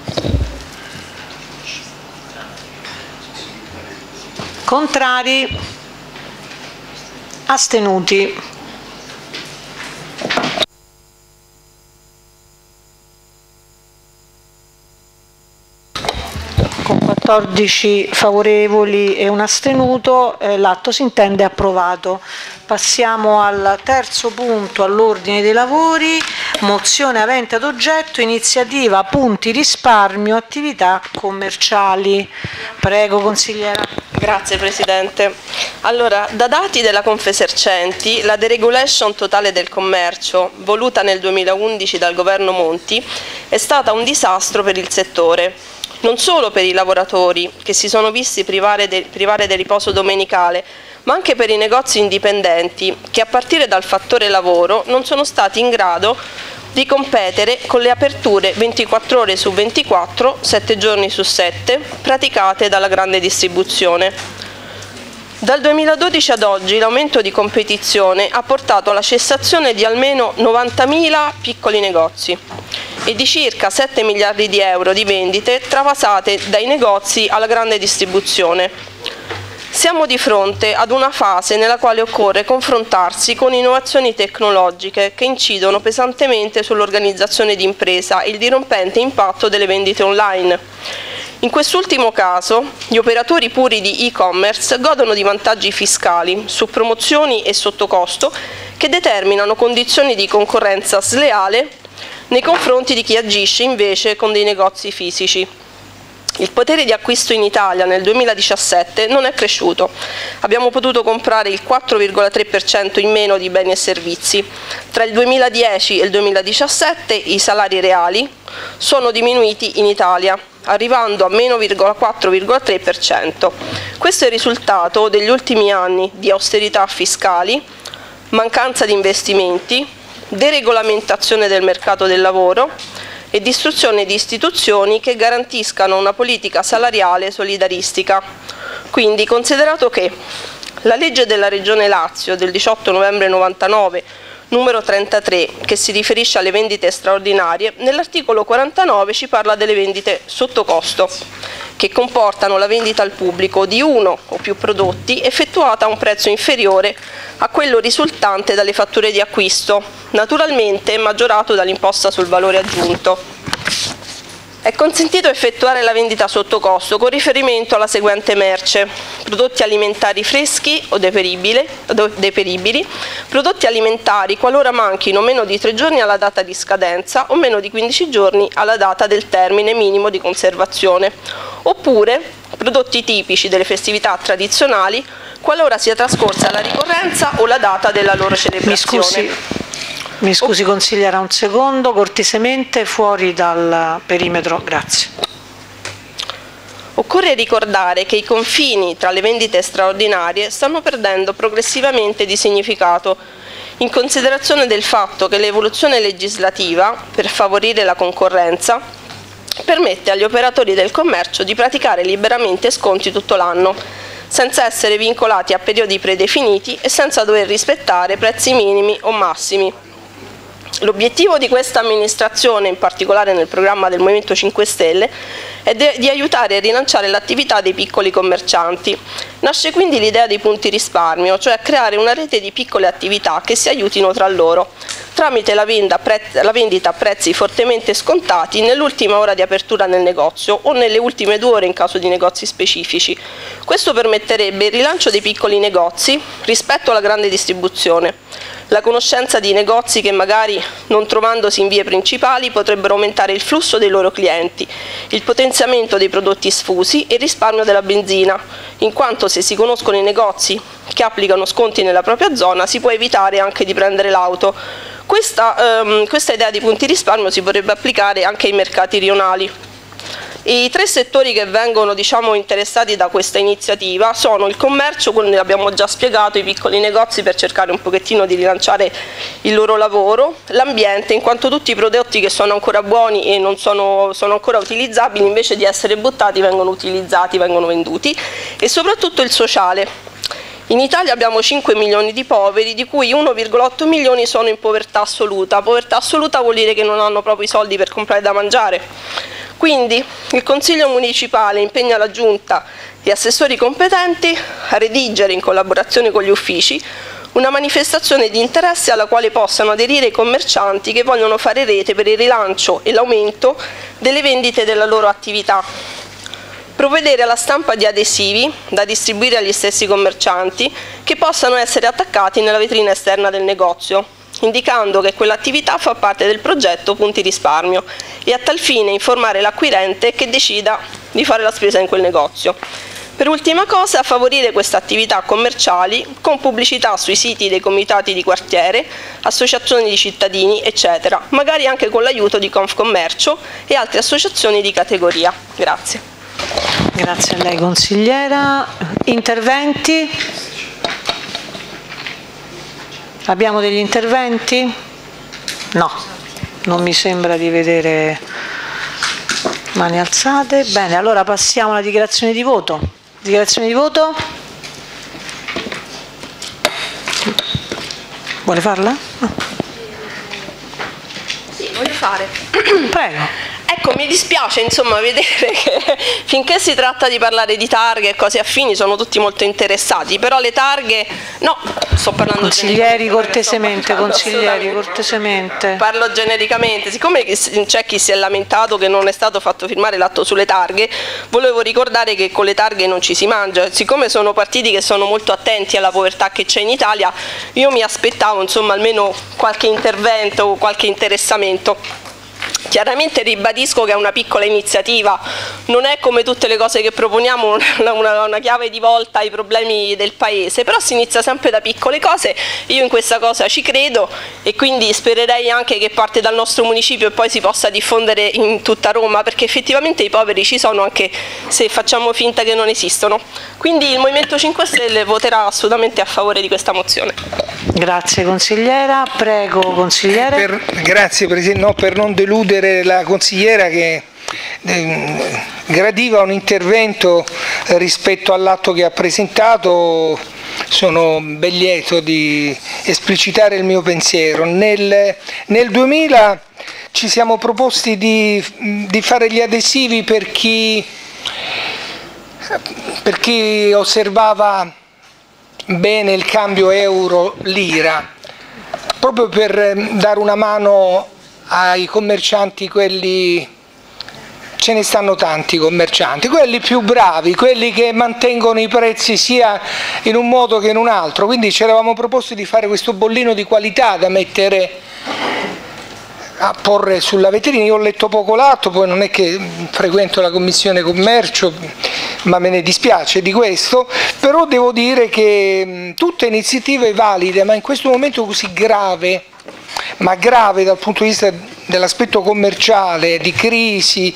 Contrari? Astenuti? Con 14 favorevoli e un astenuto l'atto si intende approvato. Passiamo al terzo punto all'ordine dei lavori, mozione avente ad oggetto iniziativa punti risparmio attività commerciali. Prego, consigliera. Grazie Presidente. Allora, da dati della Confesercenti, la deregulation totale del commercio, voluta nel 2011 dal governo Monti, è stata un disastro per il settore. Non solo per i lavoratori, che si sono visti privare del riposo domenicale, ma anche per i negozi indipendenti, che a partire dal fattore lavoro non sono stati in grado di competere con le aperture 24 ore su 24, 7 giorni su 7, praticate dalla grande distribuzione. Dal 2012 ad oggi l'aumento di competizione ha portato alla cessazione di almeno 90.000 piccoli negozi e di circa 7 miliardi di euro di vendite travasate dai negozi alla grande distribuzione. Siamo di fronte ad una fase nella quale occorre confrontarsi con innovazioni tecnologiche che incidono pesantemente sull'organizzazione di impresa e il dirompente impatto delle vendite online. In quest'ultimo caso, gli operatori puri di e-commerce godono di vantaggi fiscali su promozioni e sottocosto che determinano condizioni di concorrenza sleale nei confronti di chi agisce invece con dei negozi fisici. Il potere di acquisto in Italia nel 2017 non è cresciuto. Abbiamo potuto comprare il 4,3% in meno di beni e servizi. Tra il 2010 e il 2017 i salari reali sono diminuiti in Italia, arrivando a meno 4,3%. Questo è il risultato degli ultimi anni di austerità fiscali, mancanza di investimenti, deregolamentazione del mercato del lavoro e distruzione di istituzioni che garantiscano una politica salariale solidaristica. Quindi, considerato che la legge della Regione Lazio del 18 novembre 1999, numero 33, che si riferisce alle vendite straordinarie, nell'articolo 49 ci parla delle vendite sotto costo, che comportano la vendita al pubblico di uno o più prodotti effettuata a un prezzo inferiore a quello risultante dalle fatture di acquisto, naturalmente maggiorato dall'imposta sul valore aggiunto. È consentito effettuare la vendita sotto costo con riferimento alla seguente merce: prodotti alimentari freschi o deperibili, prodotti alimentari qualora manchino meno di 3 giorni alla data di scadenza o meno di 15 giorni alla data del termine minimo di conservazione, oppure prodotti tipici delle festività tradizionali, qualora sia trascorsa la ricorrenza o la data della loro celebrazione. Mi scusi consigliera, un secondo, cortesemente fuori dal perimetro, grazie. Occorre ricordare che i confini tra le vendite straordinarie stanno perdendo progressivamente di significato, in considerazione del fatto che l'evoluzione legislativa, per favorire la concorrenza, permette agli operatori del commercio di praticare liberamente sconti tutto l'anno, senza essere vincolati a periodi predefiniti e senza dover rispettare prezzi minimi o massimi. L'obiettivo di questa amministrazione, in particolare nel programma del Movimento 5 Stelle, è di aiutare a rilanciare l'attività dei piccoli commercianti. Nasce quindi l'idea dei punti risparmio, cioè creare una rete di piccole attività che si aiutino tra loro, tramite la vendita a prezzi fortemente scontati nell'ultima ora di apertura del negozio o nelle ultime 2 ore in caso di negozi specifici. Questo permetterebbe il rilancio dei piccoli negozi rispetto alla grande distribuzione. La conoscenza di negozi che magari, non trovandosi in vie principali, potrebbero aumentare il flusso dei loro clienti, il potenziamento dei prodotti sfusi e il risparmio della benzina, in quanto se si conoscono i negozi che applicano sconti nella propria zona si può evitare anche di prendere l'auto. Questa idea di punti risparmio si potrebbe applicare anche ai mercati rionali. I 3 settori che vengono interessati da questa iniziativa sono il commercio, quello l'abbiamo già spiegato, i piccoli negozi per cercare un pochettino di rilanciare il loro lavoro, l'ambiente, in quanto tutti i prodotti che sono ancora buoni e non sono ancora utilizzabili, invece di essere buttati vengono utilizzati, vengono venduti, e soprattutto il sociale. In Italia abbiamo 5 milioni di poveri, di cui 1,8 milioni sono in povertà assoluta. Povertà assoluta vuol dire che non hanno proprio i soldi per comprare da mangiare. Quindi il Consiglio Municipale impegna la Giunta e assessori competenti a redigere, in collaborazione con gli uffici, una manifestazione di interesse alla quale possano aderire i commercianti che vogliono fare rete per il rilancio e l'aumento delle vendite della loro attività. Provvedere alla stampa di adesivi da distribuire agli stessi commercianti che possano essere attaccati nella vetrina esterna del negozio, indicando che quell'attività fa parte del progetto Punti Risparmio, e a tal fine informare l'acquirente che decida di fare la spesa in quel negozio. Per ultima cosa, favorire queste attività commerciali con pubblicità sui siti dei comitati di quartiere, associazioni di cittadini, eccetera, magari anche con l'aiuto di Confcommercio e altre associazioni di categoria. Grazie. Grazie a lei consigliera. Interventi? Abbiamo degli interventi? No, non mi sembra di vedere mani alzate. Bene, allora passiamo alla dichiarazione di voto. Dichiarazione di voto? Vuole farla? No. Sì, voglio fare. Prego. Ecco, mi dispiace vedere che finché si tratta di parlare di targhe e cose affini sono tutti molto interessati, però le targhe, no, sto parlando consiglieri cortesemente, cortesemente. Parlo genericamente, siccome c'è chi si è lamentato che non è stato fatto firmare l'atto sulle targhe, volevo ricordare che con le targhe non ci si mangia, siccome sono partiti che sono molto attenti alla povertà che c'è in Italia, io mi aspettavo almeno qualche intervento o qualche interessamento. Chiaramente ribadisco che è una piccola iniziativa, non è come tutte le cose che proponiamo una chiave di volta ai problemi del Paese, però si inizia sempre da piccole cose, io in questa cosa ci credo e quindi spererei anche che parte dal nostro municipio e poi si possa diffondere in tutta Roma, perché effettivamente i poveri ci sono anche se facciamo finta che non esistono. Quindi il Movimento 5 Stelle voterà assolutamente a favore di questa mozione. Grazie consigliera, prego consigliere. Grazie Presidente, no, per non deludere la consigliera che gradiva un intervento rispetto all'atto che ha presentato, sono ben lieto di esplicitare il mio pensiero. Nel 2000 ci siamo proposti di fare gli adesivi per chi osservava bene il cambio euro-lira, proprio per dare una mano ai commercianti, quelli, ce ne stanno tanti commercianti, quelli più bravi, quelli che mantengono i prezzi sia in un modo che in un altro, quindi ci eravamo proposti di fare questo bollino di qualità da mettere a porre sulla vetrina. Io ho letto poco l'atto, poi non è che frequento la commissione commercio, ma me ne dispiace di questo, però devo dire che tutte iniziative valide, ma in questo momento così grave, ma grave dal punto di vista dell'aspetto commerciale, di crisi,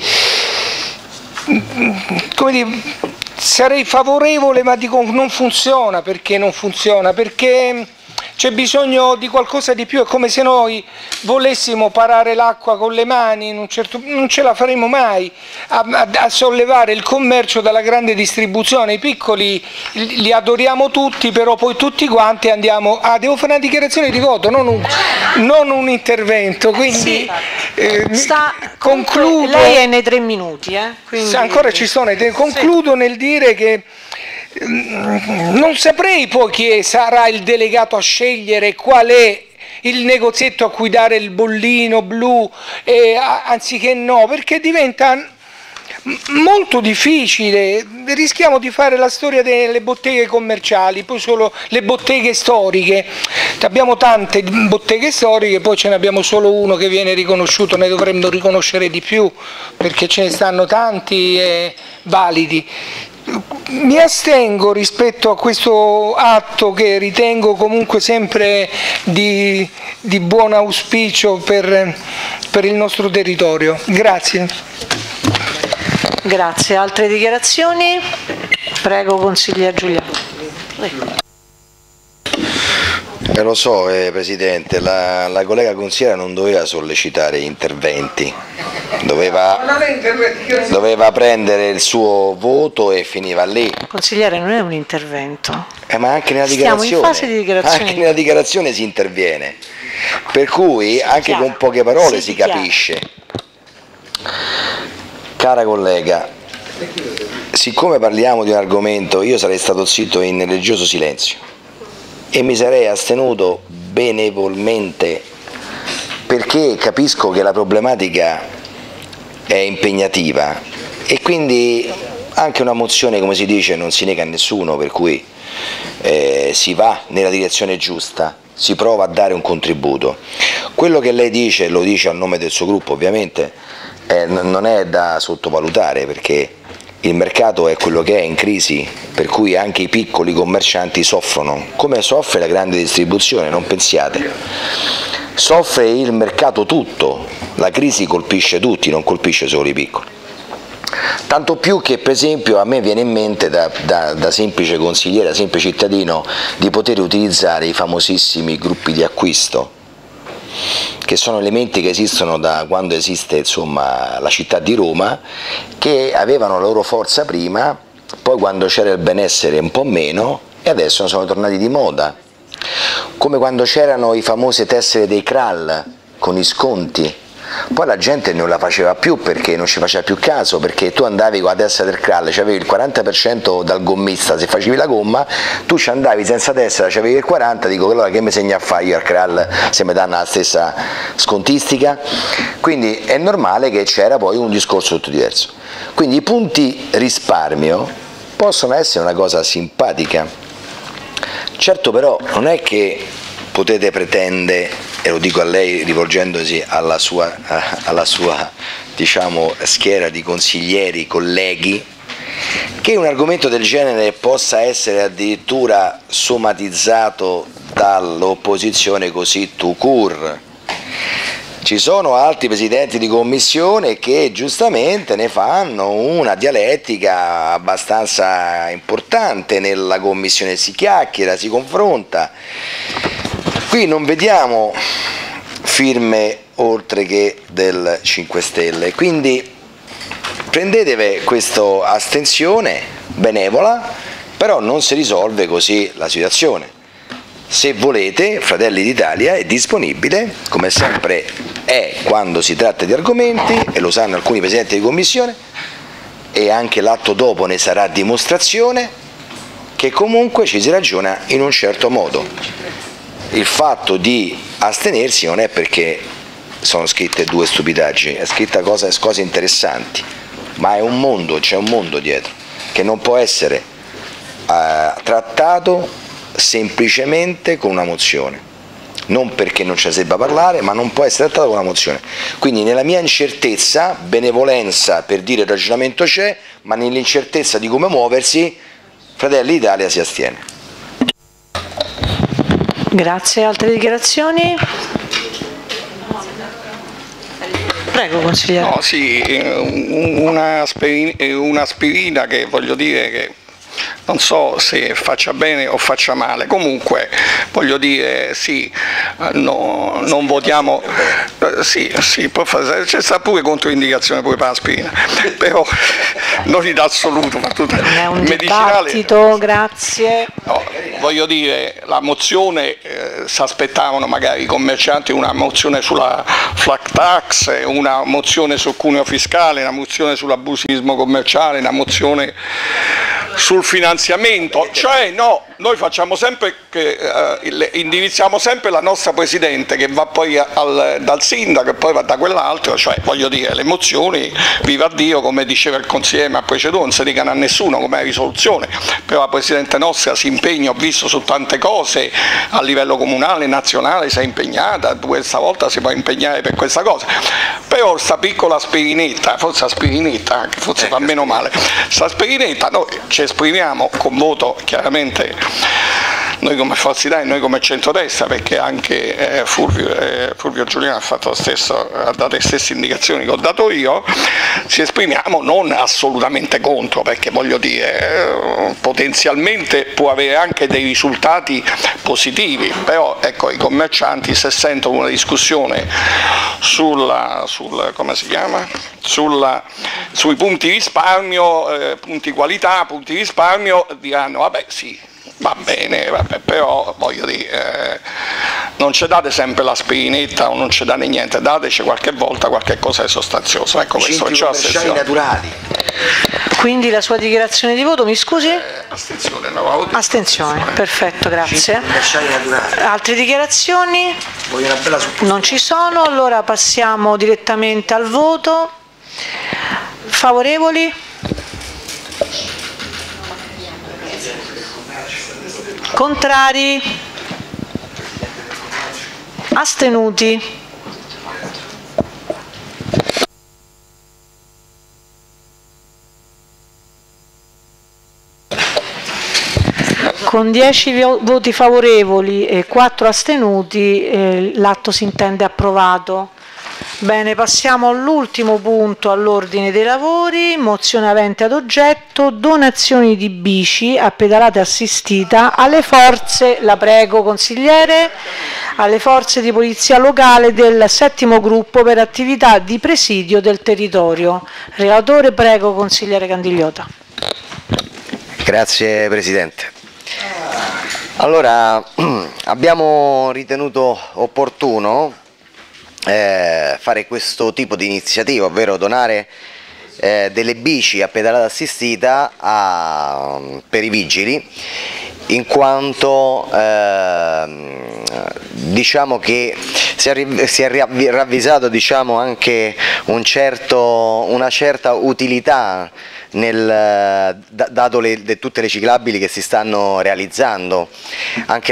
come dire, sarei favorevole, ma dico non funziona. Perché non funziona? Perché c'è bisogno di qualcosa di più, è come se noi volessimo parare l'acqua con le mani, non ce la faremo mai a sollevare il commercio dalla grande distribuzione. I piccoli li adoriamo tutti, però poi tutti quanti andiamo devo fare una dichiarazione di voto, non un intervento, quindi concludo. Lei è nei 3 minuti, quindi... Ancora ci sono, concludo nel dire che non saprei poi chi sarà il delegato a scegliere qual è il negozietto a cui dare il bollino blu anziché no, perché diventa molto difficile. Rischiamo di fare la storia delle botteghe commerciali, poi solo le botteghe storiche. Abbiamo tante botteghe storiche, poi ce ne abbiamo solo uno che viene riconosciuto, ne dovremmo riconoscere di più perché ce ne stanno tanti validi. Mi astengo rispetto a questo atto che ritengo comunque sempre di buon auspicio per il nostro territorio. Grazie. Grazie. Altre dichiarazioni? Prego, consigliere Giuliano. Lo so, Presidente, la collega consigliera non doveva sollecitare interventi, doveva prendere il suo voto e finiva lì. Consigliere, non è un intervento. Ma anche nella Stiamo in fase di dichiarazione. Anche nella dichiarazione si interviene, per cui anche con poche parole si capisce. Cara collega, siccome parliamo di un argomento, io sarei stato zitto in religioso silenzio e mi sarei astenuto benevolmente, perché capisco che la problematica è impegnativa e quindi anche una mozione, come si dice, non si nega a nessuno, per cui si va nella direzione giusta, si prova a dare un contributo. Quello che lei dice, lo dice a nome del suo gruppo ovviamente, non è da sottovalutare, perché il mercato è quello che è, in crisi, per cui anche i piccoli commercianti soffrono, come soffre la grande distribuzione, non pensiate. Soffre il mercato tutto, la crisi colpisce tutti, non colpisce solo i piccoli. Tanto più che, per esempio, a me viene in mente da semplice consigliere, da semplice cittadino, di poter utilizzare i famosissimi gruppi di acquisto, che sono elementi che esistono da quando esiste, insomma, la città di Roma, che avevano la loro forza prima, poi quando c'era il benessere un po' meno, e adesso sono tornati di moda. Come quando c'erano i famose tessere dei Kral con i sconti, poi la gente non la faceva più perché non ci faceva più caso, perché tu andavi con la tessera del Kral, c'avevi il 40% dal gommista se facevi la gomma, tu ci andavi senza tessera, c'avevi il 40%, dico allora che mi segna a fare io al Kral se mi danno la stessa scontistica? Quindi è normale che c'era poi un discorso tutto diverso. Quindi i punti risparmio possono essere una cosa simpatica, certo, però non è che potete pretendere, e lo dico a lei rivolgendosi alla sua diciamo, schiera di consiglieri, colleghi, che un argomento del genere possa essere addirittura somatizzato dall'opposizione così tout court. Ci sono altri presidenti di commissione che giustamente ne fanno una dialettica abbastanza importante nella commissione, si chiacchiera, si confronta. Qui non vediamo firme oltre che del 5 Stelle, quindi prendetevi questa astensione benevola, però non si risolve così la situazione. Se volete, Fratelli d'Italia è disponibile, come sempre è quando si tratta di argomenti, e lo sanno alcuni presidenti di commissione, e anche l'atto dopo ne sarà dimostrazione, che comunque ci si ragiona in un certo modo. Il fatto di astenersi non è perché sono scritte due stupidaggini, è scritta cose interessanti, ma è un mondo, c'è un mondo dietro, che non può essere trattato semplicemente con una mozione. non perché non ci si debba parlare, ma non può essere trattato con una mozione. Quindi nella mia incertezza, benevolenza per dire il ragionamento c'è, ma nell'incertezza di come muoversi, Fratelli d'Italia si astiene. Grazie, altre dichiarazioni? Prego, consigliere. No, sì, un'aspirina che voglio dire che non so se faccia bene o faccia male, comunque voglio dire sì, no, non votiamo, sì, c'è sta pure controindicazione pure per l'aspirina, però non in assoluto, ma tutta Non è un medicinale. dibattito, grazie. No, voglio dire, la mozione si aspettavano magari i commercianti una mozione sulla flat tax, una mozione sul cuneo fiscale, una mozione sull'abusivismo commerciale, una mozione sul finanziamento, cioè no, noi facciamo sempre che indirizziamo sempre la nostra Presidente che va poi dal sindaco e poi va da quell'altro, cioè voglio dire, le mozioni, viva Dio, come diceva il consigliere mi ha preceduto, non si dicano a nessuno come risoluzione, però la Presidente nostra si impegna, ho visto su tante cose a livello comunale, nazionale, si è impegnata, questa volta si può impegnare per questa cosa, però questa piccola aspirinetta, forse aspirinetta, anche forse fa meno male, questa aspirinetta noi ci esprimiamo con voto chiaramente, noi come Forza Italia, noi come centrodestra, perché anche Fulvio Giuliano ha dato le stesse indicazioni che ho dato io, ci esprimiamo non assolutamente contro, perché voglio dire, potenzialmente può avere anche dei risultati positivi, però ecco, i commercianti se sentono una discussione come si chiama? Sui punti risparmio, punti qualità, punti risparmio, diranno vabbè sì, va bene, vabbè, però voglio dire, non ci date sempre l'aspirinetta o non ci date niente, dateci qualche volta qualche cosa di sostanzioso. Ecco, questo faccio commerciali naturali. Quindi la sua dichiarazione di voto, mi scusi? Astensione, no, Astensione, perfetto, grazie. Commerciali naturali. Altre dichiarazioni? Voglio una bella Non ci sono, allora passiamo direttamente al voto. Favorevoli? Contrari? Astenuti? Con 10 voti favorevoli e 4 astenuti l'atto si intende approvato. Bene, passiamo all'ultimo punto all'ordine dei lavori, mozione avente ad oggetto donazioni di bici a pedalata assistita alle forze, la prego consigliere, alle forze di polizia locale del 7° gruppo per attività di presidio del territorio. Relatore, prego consigliere Candigliota. Grazie Presidente. Allora, abbiamo ritenuto opportuno fare questo tipo di iniziativa, ovvero donare delle bici a pedalata assistita per i vigili, in quanto diciamo che si è ravvisato anche una certa utilità dato tutte le ciclabili che si stanno realizzando, anche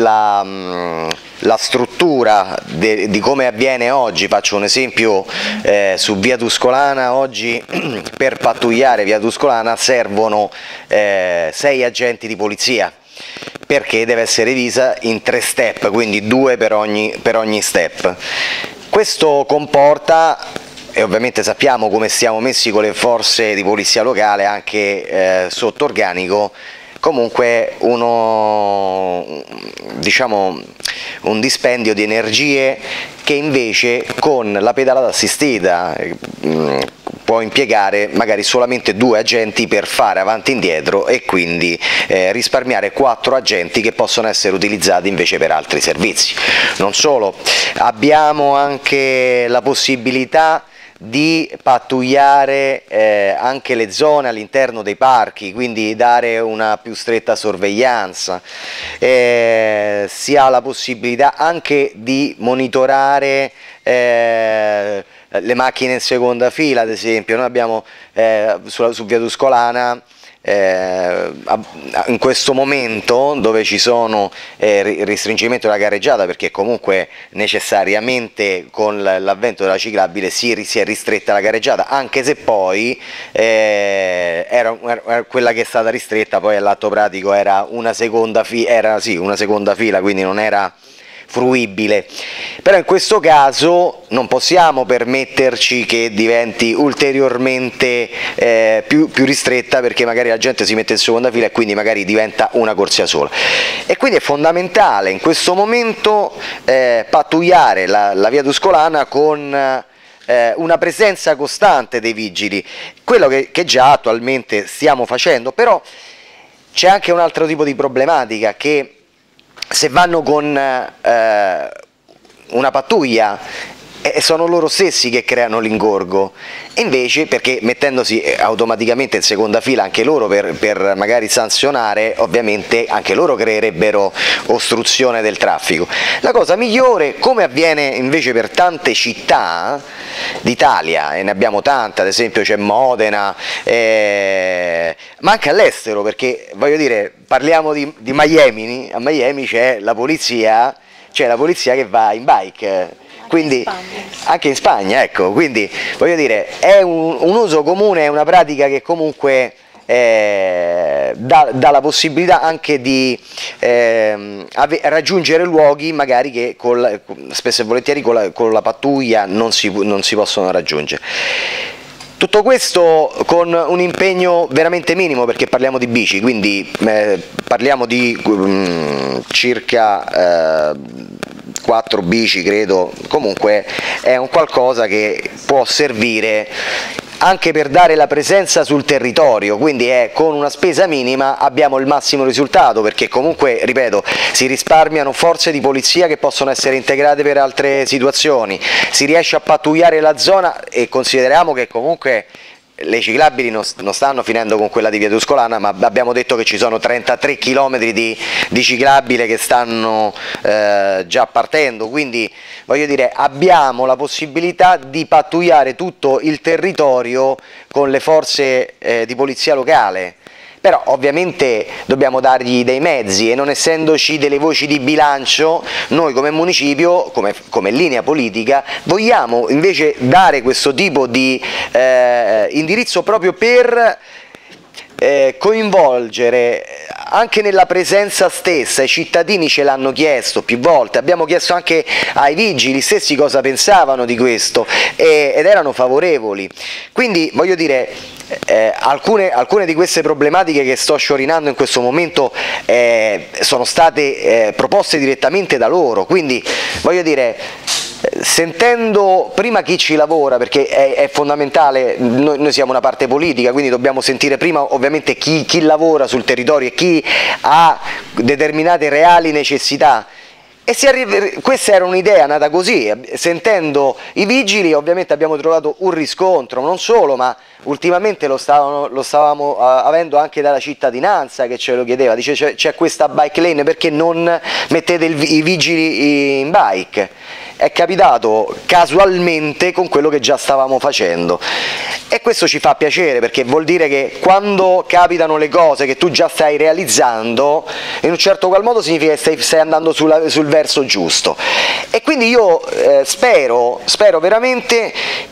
la struttura di come avviene oggi. Faccio un esempio, su via Tuscolana oggi per pattugliare via Tuscolana servono 6 agenti di polizia, perché deve essere divisa in 3 step, quindi 2 per ogni step. Questo comporta, e ovviamente sappiamo come stiamo messi con le forze di polizia locale anche sotto organico, comunque un dispendio di energie che invece con la pedalata assistita può impiegare magari solamente 2 agenti per fare avanti e indietro, e quindi risparmiare 4 agenti che possono essere utilizzati invece per altri servizi. Non solo, abbiamo anche la possibilità di pattugliare anche le zone all'interno dei parchi, quindi dare una più stretta sorveglianza. Si ha la possibilità anche di monitorare le macchine in seconda fila, ad esempio. Noi abbiamo su via Tuscolana in questo momento dove ci sono restringimento della carreggiata, perché comunque necessariamente con l'avvento della ciclabile si è ristretta la carreggiata, anche se poi era quella che è stata ristretta poi all'atto pratico era una seconda fila, quindi non era fruibile, però in questo caso non possiamo permetterci che diventi ulteriormente più ristretta, perché magari la gente si mette in seconda fila e quindi magari diventa una corsia sola, e quindi è fondamentale in questo momento pattugliare la via Tuscolana con una presenza costante dei vigili, quello che già attualmente stiamo facendo. Però c'è anche un altro tipo di problematica, che se vanno con una pattuglia sono loro stessi che creano l'ingorgo, e invece, perché mettendosi automaticamente in seconda fila anche loro per magari sanzionare, ovviamente anche loro creerebbero ostruzione del traffico. La cosa migliore, come avviene invece per tante città d'Italia, e ne abbiamo tante, ad esempio c'è Modena, ma anche all'estero, perché voglio dire, parliamo di Miami, a Miami c'è la polizia che va in bike, quindi anche in Spagna, ecco, quindi voglio dire, è un uso comune, è una pratica che comunque dà la possibilità anche di raggiungere luoghi magari che spesso e volentieri con la pattuglia non si possono raggiungere. Tutto questo con un impegno veramente minimo, perché parliamo di bici, quindi parliamo di circa 4 bici, credo. Comunque è un qualcosa che può servire anche per dare la presenza sul territorio, quindi con una spesa minima abbiamo il massimo risultato, perché comunque, ripeto, si risparmiano forze di polizia che possono essere integrate per altre situazioni, si riesce a pattugliare la zona, e consideriamo che comunque le ciclabili non stanno finendo con quella di via Tuscolana, ma abbiamo detto che ci sono 33 km di ciclabile che stanno già partendo, quindi voglio dire, abbiamo la possibilità di pattugliare tutto il territorio con le forze di polizia locale. Però ovviamente dobbiamo dargli dei mezzi, e non essendoci delle voci di bilancio, noi come municipio, come linea politica, vogliamo invece dare questo tipo di indirizzo proprio per coinvolgere anche nella presenza stessa. I cittadini ce l'hanno chiesto più volte, abbiamo chiesto anche ai vigili stessi cosa pensavano di questo ed erano favorevoli, quindi voglio dire, alcune di queste problematiche che sto sciorinando in questo momento sono state proposte direttamente da loro, quindi voglio dire, sentendo prima chi ci lavora, perché è fondamentale, noi siamo una parte politica, quindi dobbiamo sentire prima ovviamente chi lavora sul territorio e chi ha determinate reali necessità. E questa era un'idea nata così, sentendo i vigili ovviamente abbiamo trovato un riscontro, non solo, ma ultimamente lo stavamo avendo anche dalla cittadinanza che ce lo chiedeva, dice c'è questa bike lane, perché non mettete i vigili in bike? È capitato casualmente con quello che già stavamo facendo, e questo ci fa piacere, perché vuol dire che quando capitano le cose che tu già stai realizzando, in un certo qual modo significa che stai andando sul verso giusto. E quindi io spero veramente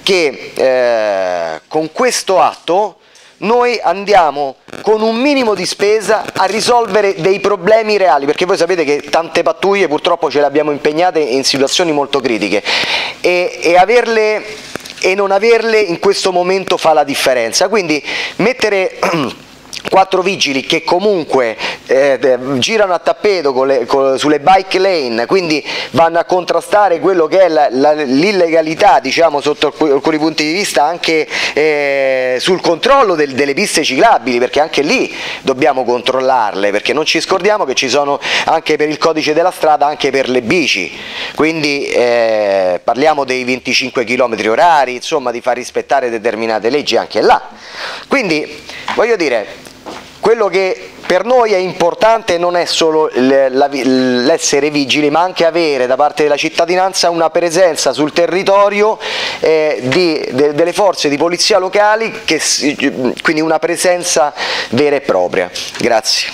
che con questo atto noi andiamo con un minimo di spesa a risolvere dei problemi reali, perché voi sapete che tante pattuglie purtroppo ce le abbiamo impegnate in situazioni molto critiche, e averle e non averle in questo momento fa la differenza. Quindi mettere 4 vigili che comunque girano a tappeto sulle bike lane, quindi vanno a contrastare quello che è l'illegalità, diciamo, sotto alcuni punti di vista, anche sul controllo delle piste ciclabili, perché anche lì dobbiamo controllarle, perché non ci scordiamo che ci sono anche per il codice della strada anche per le bici, quindi parliamo dei 25 km orari, insomma, di far rispettare determinate leggi anche là. Quindi voglio dire, quello che Per noi è importante non è solo l'essere vigili, ma anche avere da parte della cittadinanza una presenza sul territorio delle forze di polizia locali, quindi una presenza vera e propria. Grazie.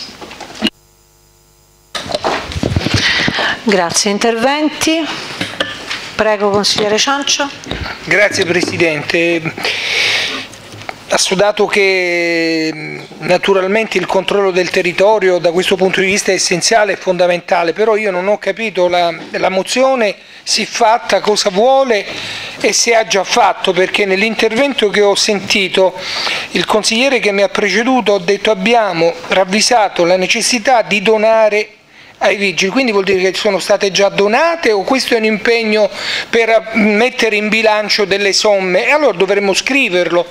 Grazie. Interventi? Prego, consigliere Ciancia. Grazie Presidente. Dato che naturalmente il controllo del territorio da questo punto di vista è essenziale e fondamentale, però io non ho capito la mozione siffatta cosa vuole e se ha già fatto, perché nell'intervento che ho sentito il consigliere che mi ha preceduto ha detto abbiamo ravvisato la necessità di donare ai vigili, quindi vuol dire che sono state già donate o questo è un impegno per mettere in bilancio delle somme? E allora dovremmo scriverlo.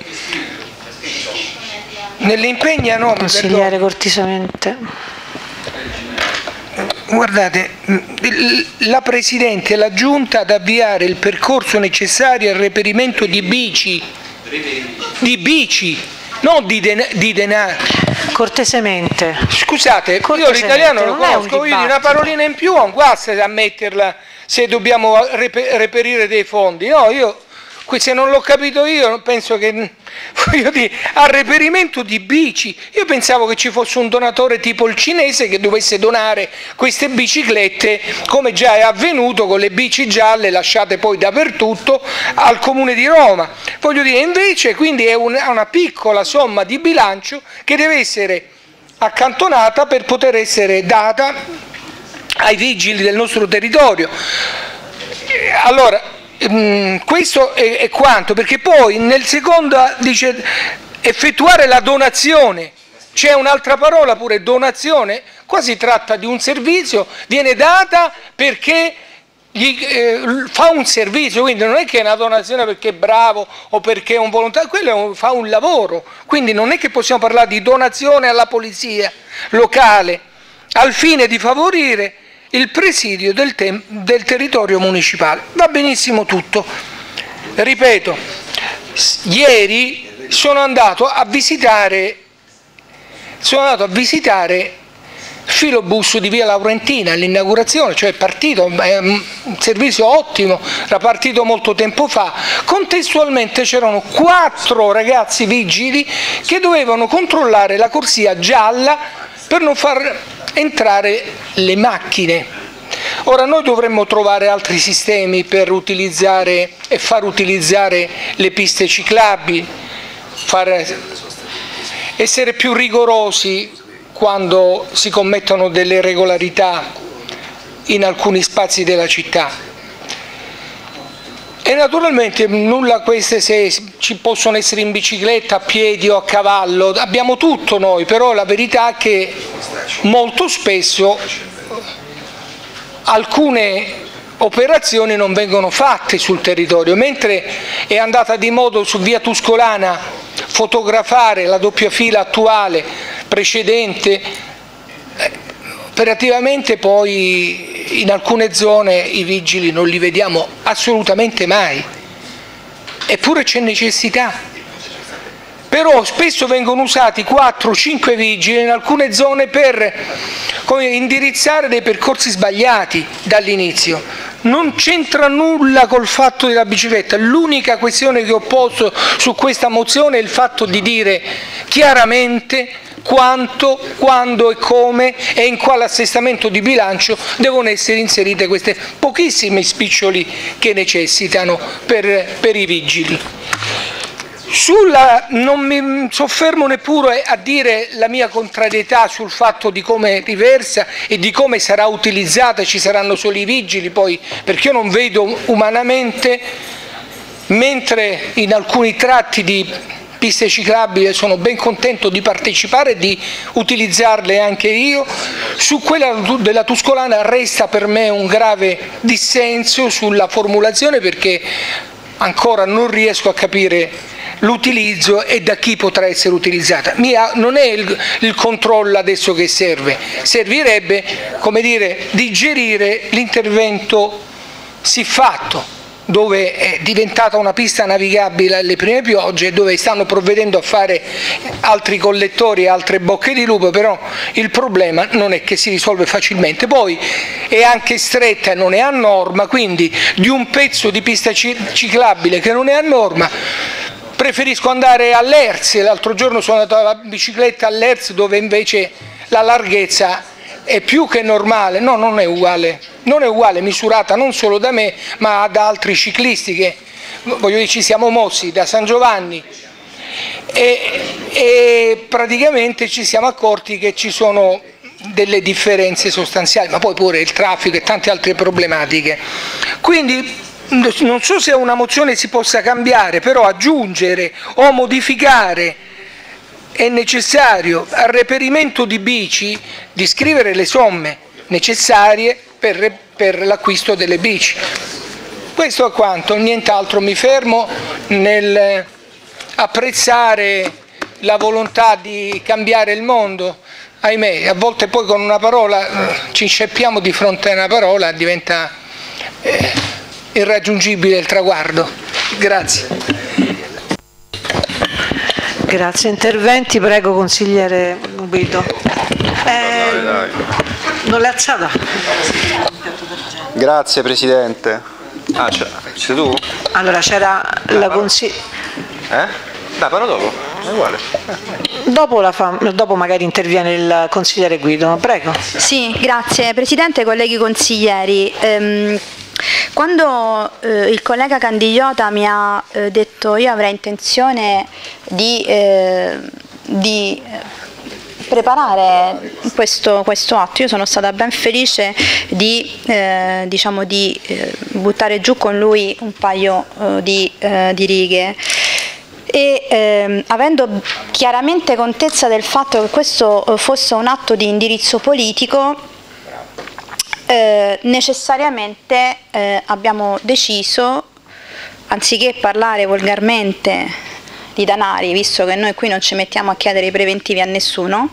Nell'impegno no, consigliere cortesemente. Guardate, la Presidente e la Giunta ad avviare il percorso necessario al reperimento di bici, non di denaro. Cortesemente. Scusate, io l'italiano lo conosco, quindi una parolina in più non guasta a metterla se dobbiamo reperire dei fondi. No, se non l'ho capito io, penso che, voglio dire, al reperimento di bici, io pensavo che ci fosse un donatore tipo il cinese che dovesse donare queste biciclette, come già è avvenuto con le bici gialle lasciate poi dappertutto al Comune di Roma. Voglio dire, invece quindi è una piccola somma di bilancio che deve essere accantonata per poter essere data ai vigili del nostro territorio. Allora, questo è quanto, perché poi nel secondo dice effettuare la donazione, c'è un'altra parola pure, donazione, qua si tratta di un servizio, viene data perché fa un servizio, quindi non è che è una donazione perché è bravo o perché è un volontario, quello fa un lavoro, quindi non è che possiamo parlare di donazione alla polizia locale al fine di favorire il presidio del territorio municipale. Va benissimo tutto. Ripeto, ieri sono andato a visitare Filobus di via Laurentina all'inaugurazione, cioè è partito, è un servizio ottimo, era partito molto tempo fa. Contestualmente c'erano 4 ragazzi vigili che dovevano controllare la corsia gialla per non far entrare le macchine. Ora noi dovremmo trovare altri sistemi per utilizzare e far utilizzare le piste ciclabili, essere più rigorosi quando si commettono delle irregolarità in alcuni spazi della città. E naturalmente nulla queste se ci possono essere in bicicletta, a piedi o a cavallo, abbiamo tutto noi, però la verità è che molto spesso alcune operazioni non vengono fatte sul territorio, mentre è andata di moda su via Tuscolana fotografare la doppia fila attuale, precedente, operativamente poi in alcune zone i vigili non li vediamo assolutamente mai, eppure c'è necessità. Però spesso vengono usati 4-5 vigili in alcune zone per indirizzare dei percorsi sbagliati dall'inizio. Non c'entra nulla col fatto della bicicletta, l'unica questione che ho posto su questa mozione è il fatto di dire chiaramente quanto, quando e come e in quale assestamento di bilancio devono essere inserite queste pochissime spiccioli che necessitano per i vigili. Non mi soffermo neppure a dire la mia contrarietà sul fatto di come è diversa e di come sarà utilizzata, ci saranno solo i vigili poi, perché io non vedo umanamente, mentre in alcuni tratti di piste ciclabili sono ben contento di partecipare e di utilizzarle anche io, su quella della Tuscolana resta per me un grave dissenso sulla formulazione, perché ancora non riesco a capire l'utilizzo e da chi potrà essere utilizzata. Non è il controllo adesso che serve, servirebbe, come dire, digerire l'intervento siffatto, dove è diventata una pista navigabile alle prime piogge, dove stanno provvedendo a fare altri collettori e altre bocche di lupo, però il problema non è che si risolve facilmente. Poi è anche stretta e non è a norma, quindi di un pezzo di pista ciclabile che non è a norma preferisco andare all'Erz. L'altro giorno sono andato alla bicicletta all'Erz, dove invece la larghezza è più che normale, no, non è uguale, misurata non solo da me ma da altri ciclisti che, voglio dire, ci siamo mossi da San Giovanni e praticamente ci siamo accorti che ci sono delle differenze sostanziali, ma poi pure il traffico e tante altre problematiche. Quindi non so se una mozione si possa cambiare, però aggiungere o modificare è necessario al reperimento di bici di scrivere le somme necessarie per l'acquisto delle bici. Questo è quanto, nient'altro. Mi fermo nel apprezzare la volontà di cambiare il mondo. Ahimè, a volte poi con una parola ci inceppiamo di fronte a una parola, diventa irraggiungibile il traguardo. Grazie. Grazie. Interventi, prego consigliere Guido. Non l'hai alzata? Grazie Presidente. Ah, sei tu? Allora c'era la consigliere. Dai, parlo dopo, è uguale. Dopo magari interviene il consigliere Guido, prego. Sì, grazie Presidente, colleghi consiglieri. Quando il collega Candigliota mi ha detto io avrei intenzione di preparare questo atto, io sono stata ben felice di buttare giù con lui un paio di righe. E avendo chiaramente contezza del fatto che questo fosse un atto di indirizzo politico, necessariamente abbiamo deciso, anziché parlare volgarmente di danari, visto che noi qui non ci mettiamo a chiedere i preventivi a nessuno,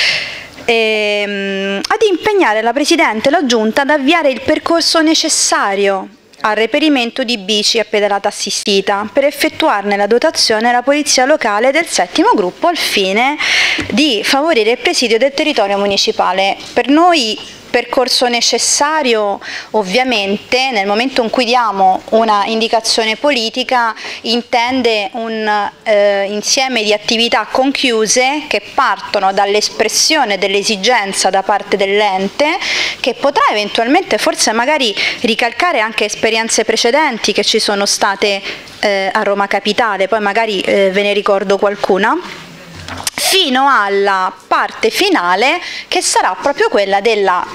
ad impegnare la Presidente e la Giunta ad avviare il percorso necessario al reperimento di bici a pedalata assistita per effettuarne la dotazione alla Polizia Locale del 7° gruppo al fine di favorire il presidio del territorio municipale. Per noi percorso necessario, ovviamente, nel momento in cui diamo una indicazione politica, intende un insieme di attività conchiuse che partono dall'espressione dell'esigenza da parte dell'ente, che potrà eventualmente forse magari ricalcare anche esperienze precedenti che ci sono state a Roma Capitale, poi magari ve ne ricordo qualcuna, fino alla parte finale che sarà proprio quella della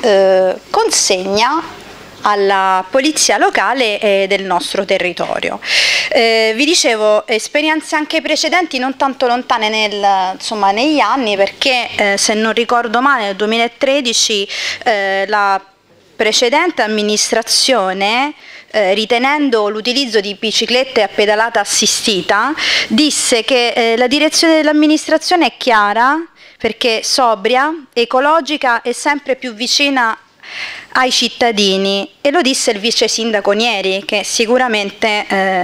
consegna alla Polizia Locale del nostro territorio. Vi dicevo, esperienze anche precedenti non tanto lontane negli anni, perché se non ricordo male nel 2013 la precedente amministrazione, ritenendo l'utilizzo di biciclette a pedalata assistita, disse che la direzione dell'amministrazione è chiara perché sobria, ecologica e sempre più vicina ai cittadini, e lo disse il vice sindaco Nieri, che sicuramente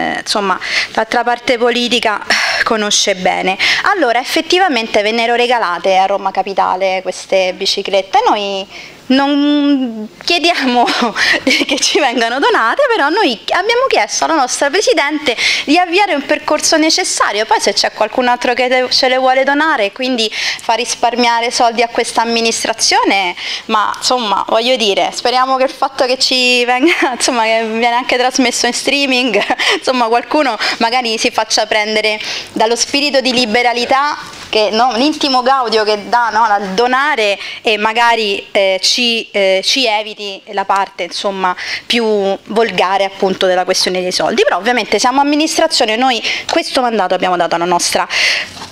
l'altra parte politica conosce bene. Allora effettivamente vennero regalate a Roma Capitale queste biciclette. Noi non chiediamo che ci vengano donate, però noi abbiamo chiesto alla nostra Presidente di avviare un percorso necessario. Poi se c'è qualcun altro che ce le vuole donare, quindi fa risparmiare soldi a questa amministrazione, ma insomma, voglio dire, speriamo che il fatto che ci venga, insomma, che viene anche trasmesso in streaming, insomma, qualcuno magari si faccia prendere dallo spirito di liberalità, che l'intimo gaudio che dà, a donare, e magari ci eviti la parte, insomma, più volgare appunto della questione dei soldi. Però ovviamente siamo amministrazione, noi questo mandato abbiamo dato alla nostra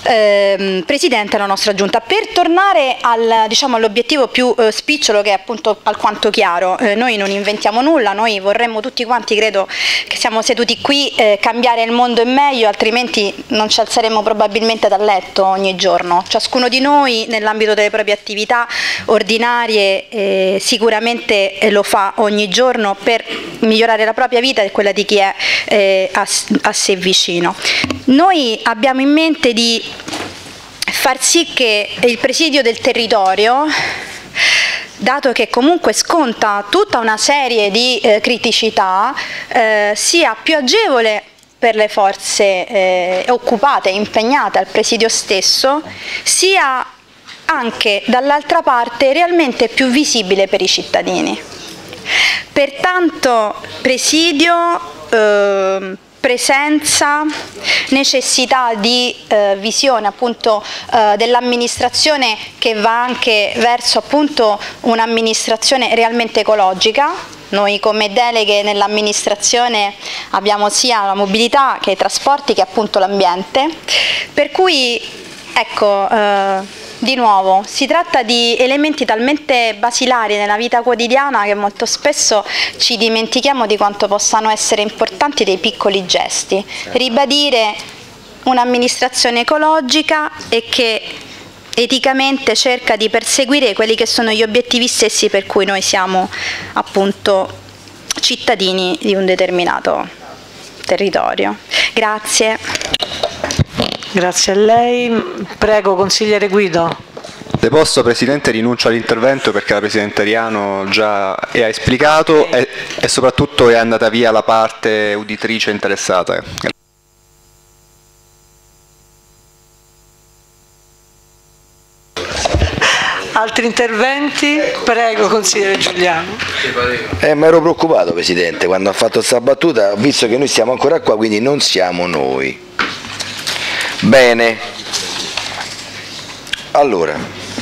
Presidente alla nostra Giunta. Per tornare all'obiettivo più spicciolo, che è appunto alquanto chiaro, noi non inventiamo nulla, noi vorremmo tutti quanti, credo che siamo seduti qui, cambiare il mondo in meglio, altrimenti non ci alzeremo probabilmente dal letto ogni giorno. Ciascuno di noi nell'ambito delle proprie attività ordinarie sicuramente lo fa ogni giorno per migliorare la propria vita e quella di chi è a sé vicino. Noi abbiamo in mente di far sì che il presidio del territorio, dato che comunque sconta tutta una serie di criticità, sia più agevole per le forze occupate e impegnate al presidio stesso, sia anche dall'altra parte realmente più visibile per i cittadini. Pertanto presidio, presenza, necessità di visione appunto dell'amministrazione che va anche verso appunto un'amministrazione realmente ecologica. Noi come deleghe nell'amministrazione abbiamo sia la mobilità che i trasporti che appunto l'ambiente, per cui ecco, di nuovo, si tratta di elementi talmente basilari nella vita quotidiana che molto spesso ci dimentichiamo di quanto possano essere importanti dei piccoli gesti. Ribadire un'amministrazione ecologica e che eticamente cerca di perseguire quelli che sono gli obiettivi stessi per cui noi siamo appunto cittadini di un determinato territorio. Grazie. Grazie a lei. Prego, consigliere Guido. Deposto, Presidente, rinuncio all'intervento perché la Presidente Ariano già ha esplicato e soprattutto è andata via la parte uditrice interessata. Altri interventi? Prego, consigliere Giuliano. Mi ero preoccupato, Presidente, quando ha fatto questa battuta, visto che noi siamo ancora qua, quindi non siamo noi. Bene, allora,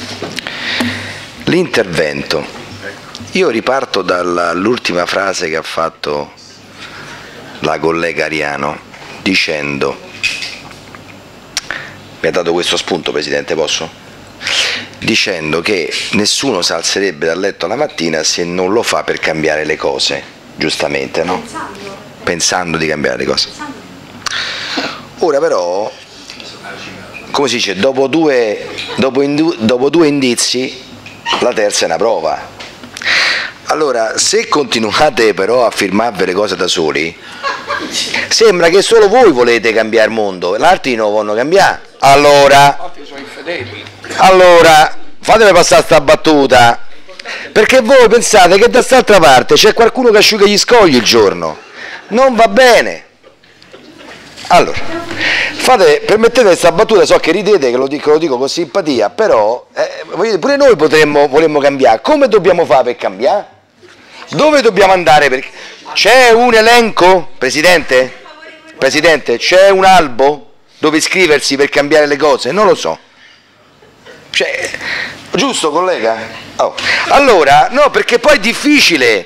l'intervento. Io riparto dall'ultima frase che ha fatto la collega Ariano, dicendo, mi ha dato questo spunto, Presidente, posso? Dicendo che nessuno si alzerebbe dal letto la mattina se non lo fa per cambiare le cose, giustamente, no? Pensando di cambiare le cose. Ora però, come si dice, dopo due indizi, la terza è una prova. Allora, se continuate però a firmarvi le cose da soli, sembra che solo voi volete cambiare il mondo, gli altri non vogliono cambiare. Allora, fatemi passare sta battuta, perché voi pensate che da quest'altra parte c'è qualcuno che asciuga gli scogli il giorno. Non va bene. Allora, permettete questa battuta, so che ridete, che lo dico con simpatia, però pure noi vorremmo cambiare. Come dobbiamo fare per cambiare? Dove dobbiamo andare? C'è un elenco, Presidente? Presidente, c'è un albo dove iscriversi per cambiare le cose? Non lo so. Cioè, giusto, collega? Oh. Allora, no, perché poi è difficile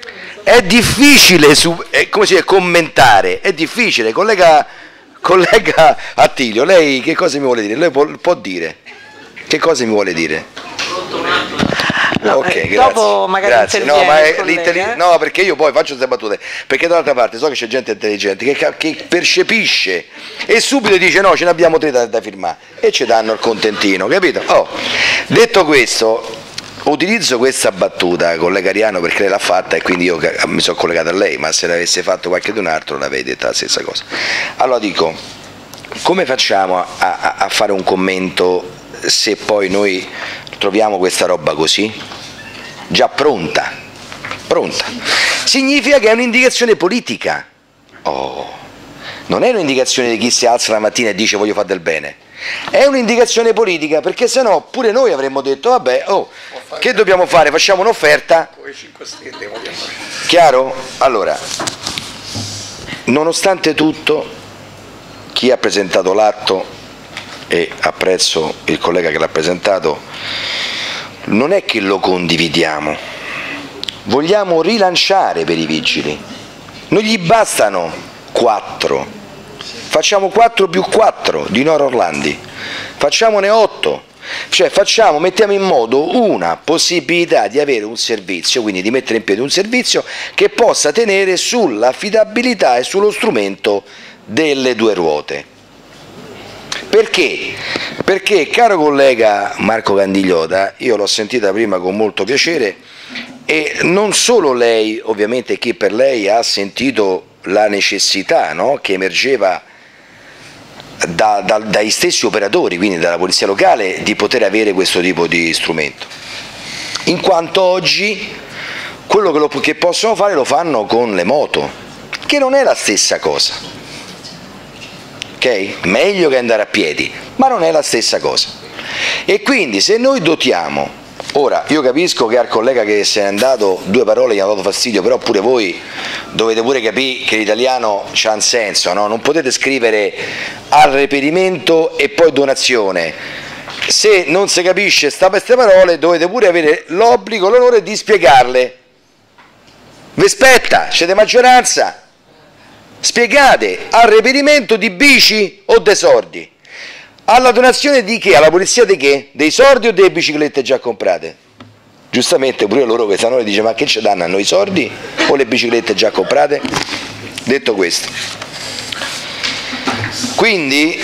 come si dice, commentare, è difficile. Collega Attilio, lei che cosa mi vuole dire? Lei può dire che cosa mi vuole dire? No, ok, grazie. Dopo magari grazie. interviene, no, perché io poi faccio queste battute, perché dall'altra parte so che c'è gente intelligente che percepisce e subito dice no, ce ne abbiamo 3 da firmare e ci danno il contentino, capito? Oh. Detto questo, utilizzo questa battuta, collega Ariano, perché lei l'ha fatta e quindi io mi sono collegato a lei, ma se l'avesse fatto qualche d'un altro l'avrei detta la stessa cosa. Allora dico, come facciamo a fare un commento se poi noi troviamo questa roba così? Già pronta. Significa che è un'indicazione politica. Oh, non è un'indicazione di chi si alza la mattina e dice voglio fare del bene. È un'indicazione politica, perché sennò pure noi avremmo detto vabbè, che dobbiamo fare? Facciamo un'offerta? Chiaro? Allora, nonostante tutto, chi ha presentato l'atto, e apprezzo il collega che l'ha presentato, non è che lo condividiamo, vogliamo rilanciare per i vigili, non gli bastano 4, facciamo 4 più 4 di Nord Orlandi, facciamone 8, cioè mettiamo in modo una possibilità di avere un servizio, quindi di mettere in piedi un servizio che possa tenere sull'affidabilità e sullo strumento delle due ruote. Perché? Perché, caro collega Marco Candigliota, io l'ho sentita prima con molto piacere e non solo lei, ovviamente chi per lei ha sentito la necessità, no, che emergeva dai stessi operatori, quindi dalla polizia locale, di poter avere questo tipo di strumento, in quanto oggi quello che possono fare lo fanno con le moto, che non è la stessa cosa, ok? Meglio che andare a piedi, ma non è la stessa cosa. E quindi se noi dotiamo, ora io capisco che al collega che se n'è andato 2 parole gli hanno dato fastidio, però pure voi dovete pure capire che l'italiano c'ha un senso, no? Non potete scrivere al reperimento e poi donazione. Se non si capisce queste parole dovete pure avere l'obbligo, l'onore di spiegarle. Vi spetta, siete maggioranza, spiegate al reperimento di bici o dei sordi. Alla donazione di che? Alla polizia di che? Dei sordi o delle biciclette già comprate? Giustamente pure loro questa notte dice ma che ci danno a noi, i sordi o le biciclette già comprate? Detto questo, quindi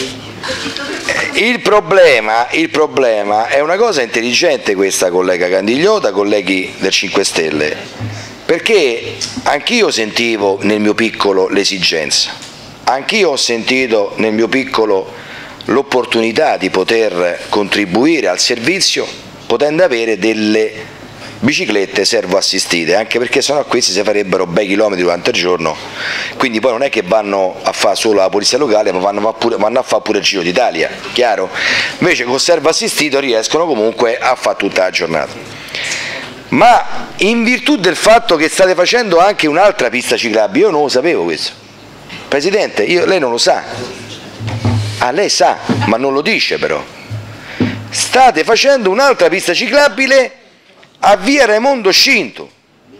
il problema è una cosa intelligente questa, collega Candigliota, colleghi del 5 Stelle, perché anch'io sentivo nel mio piccolo l'esigenza, anch'io ho sentito nel mio piccolo l'opportunità di poter contribuire al servizio potendo avere delle biciclette servoassistite, anche perché sennò questi si farebbero bei chilometri durante il giorno, quindi poi non è che vanno a fare solo la polizia locale, ma vanno a fare pure il Giro d'Italia, chiaro? Invece con servo assistito riescono comunque a fare tutta la giornata. Ma in virtù del fatto che state facendo anche un'altra pista ciclabile, io non lo sapevo questo, Presidente, lei non lo sa, lei sa, ma non lo dice però, state facendo un'altra pista ciclabile a via Raimondo Scinto,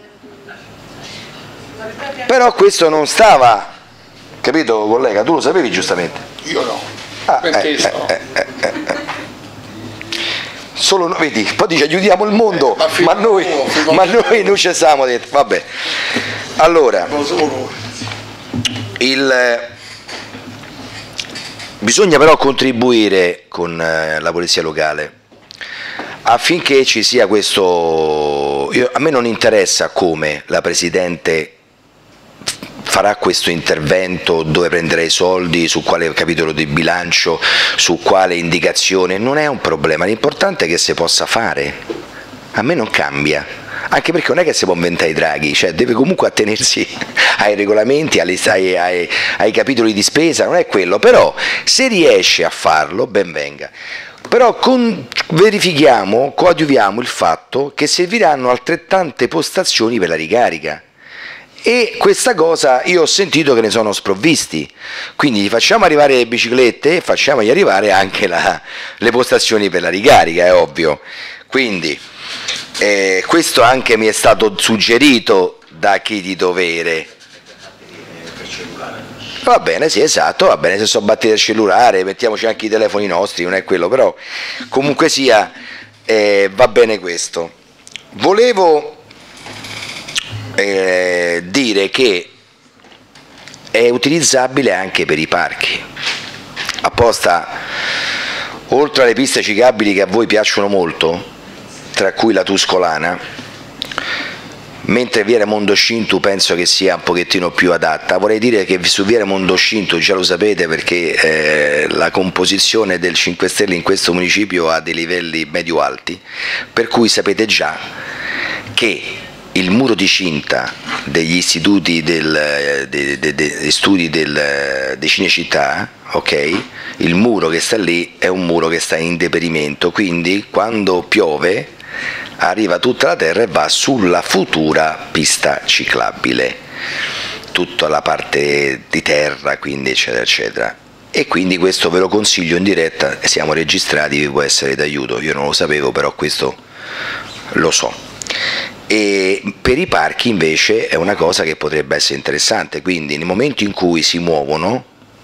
però questo non stava, capito collega, tu lo sapevi giustamente? Io no, solo noi, vedi, poi dice aiutiamo il mondo, ma noi non ci siamo dentro, vabbè. Allora, bisogna però contribuire con la polizia locale affinché ci sia questo. A me non interessa come la Presidente farà questo intervento, dove prenderà i soldi, su quale capitolo di bilancio, su quale indicazione, non è un problema, l'importante è che si possa fare, a me non cambia, anche perché non è che si può inventare i draghi, cioè deve comunque attenersi ai regolamenti, ai capitoli di spesa, non è quello, però se riesce a farlo ben venga. Però verifichiamo, coadiuviamo il fatto che serviranno altrettante postazioni per la ricarica e questa cosa io ho sentito che ne sono sprovvisti, quindi gli facciamo arrivare le biciclette e facciamogli arrivare anche le postazioni per la ricarica, è ovvio. Quindi questo anche mi è stato suggerito da chi di dovere. Va bene, sì, esatto, va bene, se so battere il cellulare, mettiamoci anche i telefoni nostri, non è quello, però comunque sia, va bene questo. Volevo dire che è utilizzabile anche per i parchi, apposta, oltre alle piste ciclabili che a voi piacciono molto, tra cui la Tuscolana, mentre via Raimondo Scinto penso che sia un pochettino più adatta. Vorrei dire che su via Raimondo Scinto già lo sapete perché la composizione del 5 Stelle in questo municipio ha dei livelli medio-alti, per cui sapete già che il muro di cinta degli istituti dei studi di Cinecittà, ok? Il muro che sta lì è un muro che sta in deperimento, quindi quando piove arriva tutta la terra e va sulla futura pista ciclabile, tutta la parte di terra, quindi eccetera eccetera. E quindi questo ve lo consiglio in diretta, siamo registrati, vi può essere d'aiuto, io non lo sapevo però questo lo so. E per i parchi invece è una cosa che potrebbe essere interessante, quindi nel momento in cui si muovono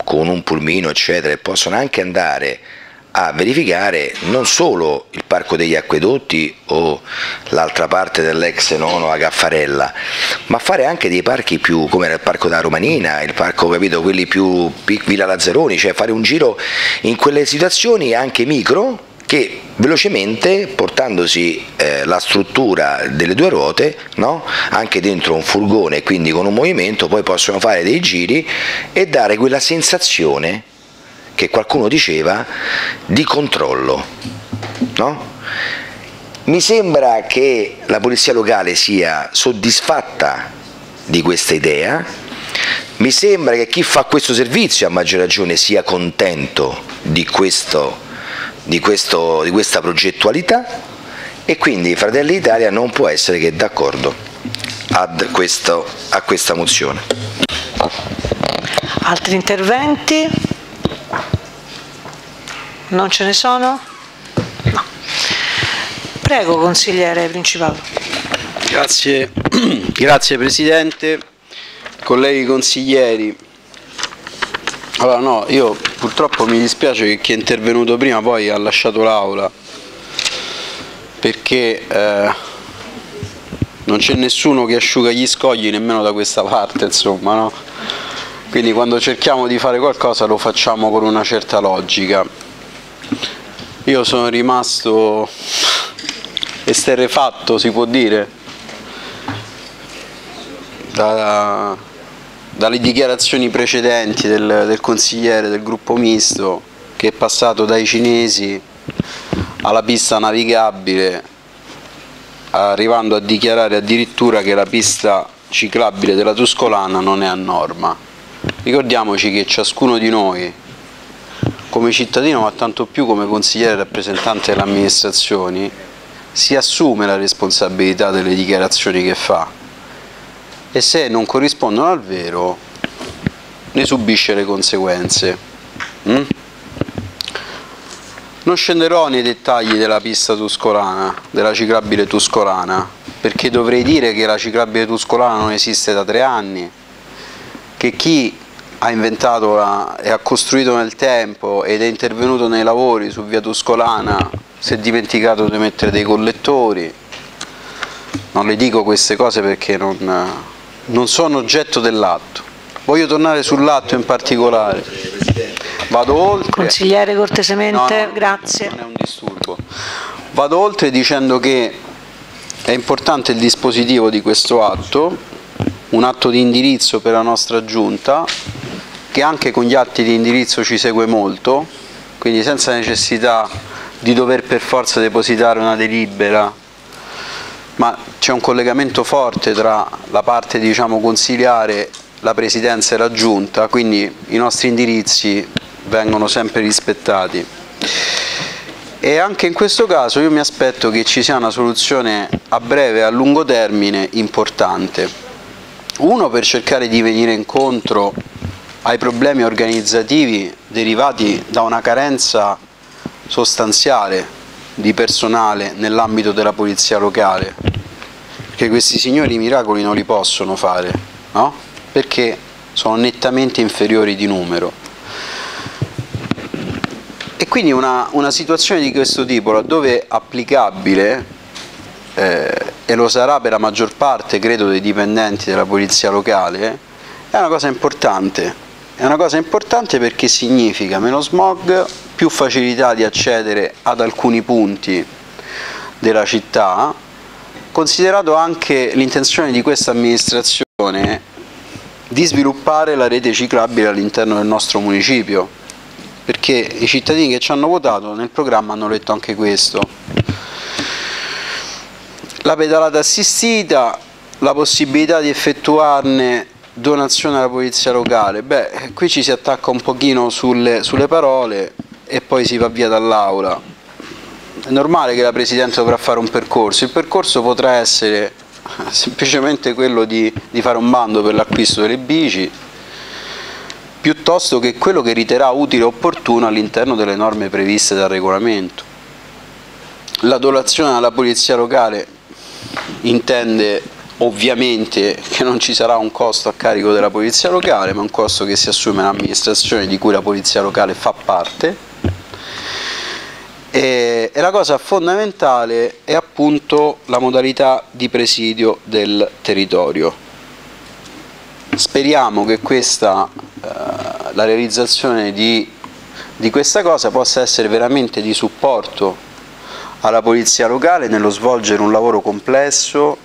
con un pulmino eccetera, e possono anche andare a verificare non solo il parco degli acquedotti o l'altra parte dell'ex nono a Gaffarella, ma fare anche dei parchi più, come era il parco da Romanina, il parco, capito, quelli più Villa Lazzaroni, cioè fare un giro in quelle situazioni anche micro, che velocemente, portandosi la struttura delle due ruote, no? Anche dentro un furgone, quindi con un movimento, poi possono fare dei giri e dare quella sensazione che qualcuno diceva di controllo, no? Mi sembra che la polizia locale sia soddisfatta di questa idea, mi sembra che chi fa questo servizio a maggior ragione sia contento di questa progettualità, e quindi Fratelli d'Italia non può essere che d'accordo a questa mozione. Altri interventi? Non ce ne sono? No. Prego, consigliere Principale. Grazie Presidente, colleghi consiglieri. Allora no, io purtroppo mi dispiace che chi è intervenuto prima poi ha lasciato l'Aula, perché non c'è nessuno che asciuga gli scogli nemmeno da questa parte, insomma, no? Quindi quando cerchiamo di fare qualcosa lo facciamo con una certa logica. Io sono rimasto esterrefatto, si può dire, dalle dichiarazioni precedenti del consigliere del gruppo misto, che è passato dai cinesi alla pista navigabile, arrivando a dichiarare addirittura che la pista ciclabile della Tuscolana non è a norma. Ricordiamoci che ciascuno di noi, come cittadino ma tanto più come consigliere rappresentante delle amministrazioni, si assume la responsabilità delle dichiarazioni che fa, e se non corrispondono al vero ne subisce le conseguenze. Non scenderò nei dettagli della pista tuscolana, della ciclabile tuscolana, perché dovrei dire che la ciclabile tuscolana non esiste da 3 anni, che chi ha inventato e ha costruito nel tempo ed è intervenuto nei lavori su via Tuscolana si è dimenticato di mettere dei collettori. Non le dico queste cose perché non sono oggetto dell'atto. Voglio tornare sull'atto in particolare. Vado oltre. Consigliere, cortesemente, grazie. Non è un disturbo. Vado oltre dicendo che è importante il dispositivo di questo atto, un atto di indirizzo per la nostra Giunta, che anche con gli atti di indirizzo ci segue molto, quindi senza necessità di dover per forza depositare una delibera, ma c'è un collegamento forte tra la parte, diciamo, consiliare, la Presidenza e la Giunta, quindi i nostri indirizzi vengono sempre rispettati. E anche in questo caso io mi aspetto che ci sia una soluzione a breve e a lungo termine importante. Uno, per cercare di venire incontro ai problemi organizzativi derivati da una carenza sostanziale di personale nell'ambito della polizia locale, perché questi signori i miracoli non li possono fare, no? Perché sono nettamente inferiori di numero. E quindi una situazione di questo tipo, laddove applicabile, e lo sarà per la maggior parte, credo, dei dipendenti della polizia locale, è una cosa importante. È una cosa importante perché significa meno smog, più facilità di accedere ad alcuni punti della città, considerato anche l'intenzione di questa amministrazione di sviluppare la rete ciclabile all'interno del nostro municipio, perché i cittadini che ci hanno votato nel programma hanno letto anche questo. La pedalata assistita, la possibilità di effettuarne donazione alla polizia locale. Beh, qui ci si attacca un pochino sulle parole e poi si va via dall'aula. È normale che la Presidente dovrà fare un percorso, il percorso potrà essere semplicemente quello di fare un bando per l'acquisto delle bici, piuttosto che quello che riterrà utile e opportuno all'interno delle norme previste dal regolamento. La donazione alla polizia locale intende ovviamente che non ci sarà un costo a carico della polizia locale, ma un costo che si assume l'amministrazione di cui la polizia locale fa parte. E la cosa fondamentale è appunto la modalità di presidio del territorio. Speriamo che la realizzazione di questa cosa possa essere veramente di supporto alla polizia locale nello svolgere un lavoro complesso,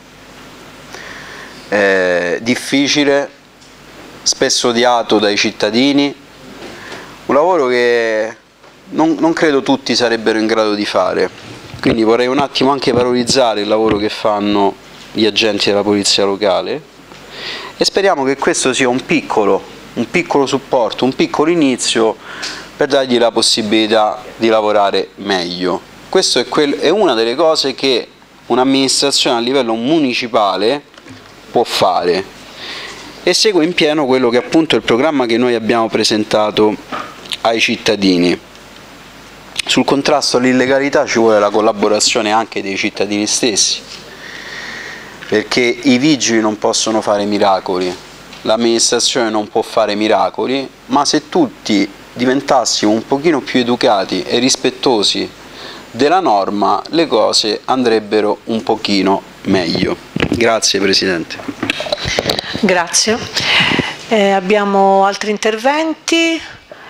difficile, spesso odiato dai cittadini, un lavoro che non credo tutti sarebbero in grado di fare. Quindi vorrei un attimo anche valorizzare il lavoro che fanno gli agenti della polizia locale e speriamo che questo sia un piccolo supporto, un piccolo inizio per dargli la possibilità di lavorare meglio. Questa è una delle cose che un'amministrazione a livello municipale può fare e segue in pieno quello che appunto è il programma che noi abbiamo presentato ai cittadini. Sul contrasto all'illegalità ci vuole la collaborazione anche dei cittadini stessi, perché i vigili non possono fare miracoli, l'amministrazione non può fare miracoli, ma se tutti diventassimo un pochino più educati e rispettosi della norma, le cose andrebbero un pochino meglio. Grazie Presidente. Grazie. Abbiamo altri interventi?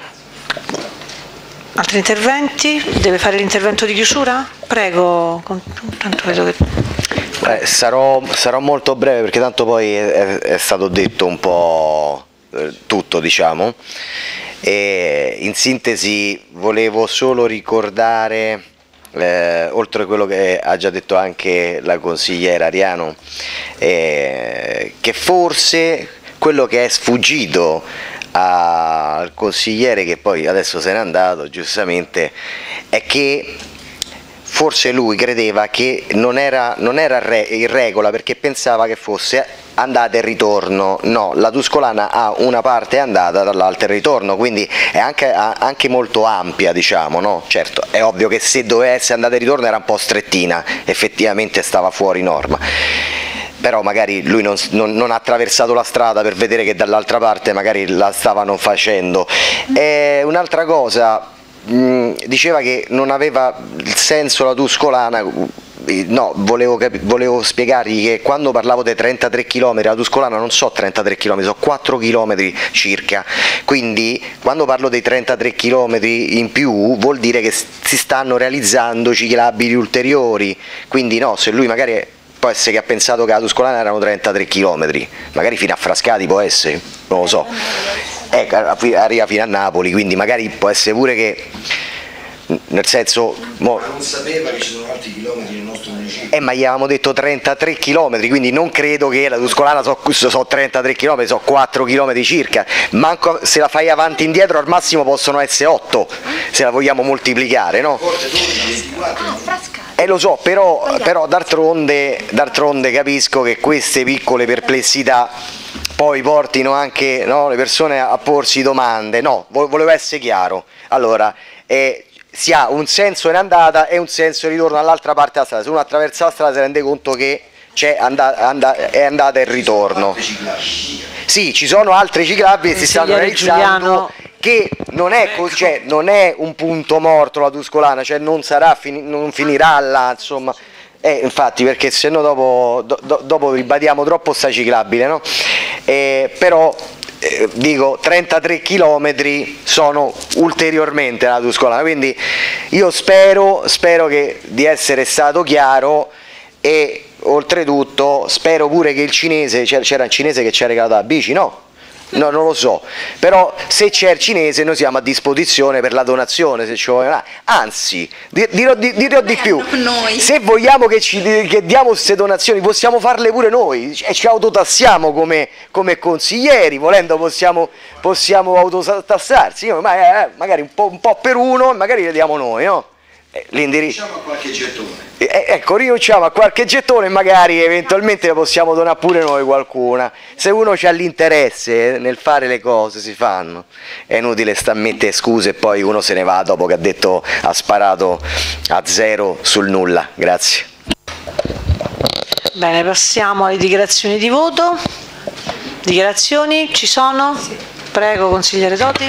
Altri interventi? Deve fare l'intervento di chiusura? Prego, tanto vedo che... Sarò molto breve perché tanto poi è stato detto un po' tutto, diciamo. E in sintesi volevo solo ricordare, oltre a quello che ha già detto anche la consigliera Ariano, che forse quello che è sfuggito al consigliere, che poi adesso se n'è andato giustamente, è che forse lui credeva che non era in regola perché pensava che fosse andata e ritorno. No, la Tuscolana ha una parte andata, dall'altra il ritorno, quindi è anche molto ampia, diciamo, no? Certo, è ovvio che se doveva essere andata e ritorno era un po' strettina, effettivamente stava fuori norma. Però magari lui non ha attraversato la strada per vedere che dall'altra parte magari la stavano facendo. Un'altra cosa, diceva che non aveva il senso la Tuscolana. No, volevo spiegargli che quando parlavo dei 33 km, la Tuscolana non so 33 km, so 4 km circa, quindi quando parlo dei 33 km in più vuol dire che si stanno realizzando ciclabili ulteriori, quindi no, se lui magari può essere che ha pensato che la Tuscolana erano 33 km, magari fino a Frascati può essere, non lo so, arriva fino a Napoli, quindi magari può essere pure che, nel senso... Ma non sapeva che ci sono altri chilometri nel nostro municipio. Ma gli avevamo detto 33 km, quindi non credo che la Tuscolana so 33 km, so 4 km circa, manco se la fai avanti e indietro al massimo possono essere 8, se la vogliamo moltiplicare, no? Lo so, però d'altronde capisco che queste piccole perplessità poi portino anche, no, le persone a porsi domande. No, volevo essere chiaro. Allora, si ha un senso in andata e un senso in ritorno all'altra parte della strada. Se uno attraversa la strada si rende conto che è andata e ritorno. Sì, ci sono altre ciclabili che si stanno realizzando, che non è così, cioè non è un punto morto la Tuscolana, cioè non finirà là, insomma. Infatti, perché se no dopo ribadiamo troppo sta ciclabile, no? Però dico 33 km sono ulteriormente la Tuscolana, quindi io spero di essere stato chiaro e oltretutto spero pure che il cinese, c'era un cinese che ci ha regalato la bici, no? No, non lo so, però se c'è il cinese noi siamo a disposizione per la donazione, se ci vuole. Anzi, dirò di più, se vogliamo che diamo queste donazioni possiamo farle pure noi, ci autotassiamo come consiglieri, volendo possiamo autotassarsi, magari un po' per uno e magari le diamo noi, no? L'indirizzo. Rinunciamo a qualche gettone. Ecco, rinunciamo a qualche gettone e magari eventualmente possiamo donare pure noi qualcuna. Se uno ha l'interesse nel fare le cose, si fanno. È inutile sta a mettere scuse e poi uno se ne va dopo che ha sparato a zero sul nulla. Grazie. Bene, passiamo alle dichiarazioni di voto. Dichiarazioni ci sono? Prego, consigliere Toti.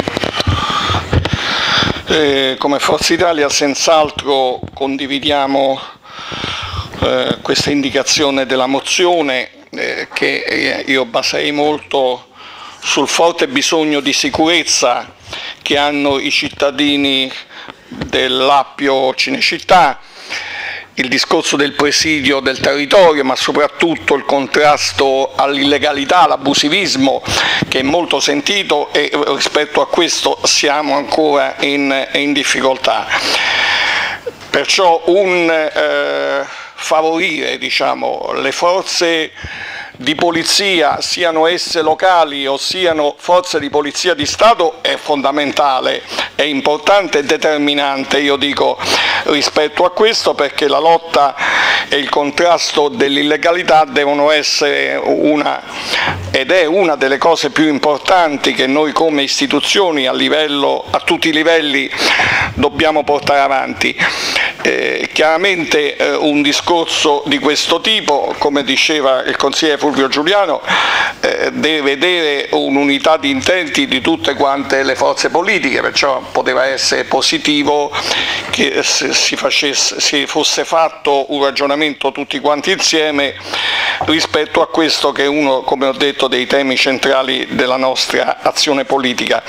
Come Forza Italia senz'altro condividiamo questa indicazione della mozione che io baserei molto sul forte bisogno di sicurezza che hanno i cittadini dell'Appio Cinecittà, il discorso del presidio del territorio, ma soprattutto il contrasto all'illegalità, all'abusivismo, che è molto sentito, e rispetto a questo siamo ancora in difficoltà. Perciò favorire, diciamo, le forze di polizia, siano esse locali o siano forze di polizia di Stato, è fondamentale, è importante e determinante, io dico, rispetto a questo, perché la lotta e il contrasto dell'illegalità devono essere una delle cose più importanti che noi come istituzioni a tutti i livelli dobbiamo portare avanti. Chiaramente un discorso di questo tipo, come diceva il consigliere Fulvio Giuliano, deve vedere un'unità di intenti di tutte quante le forze politiche, perciò poteva essere positivo che si fosse fatto un ragionamento tutti quanti insieme rispetto a questo che è uno, come ho detto, dei temi centrali della nostra azione politica.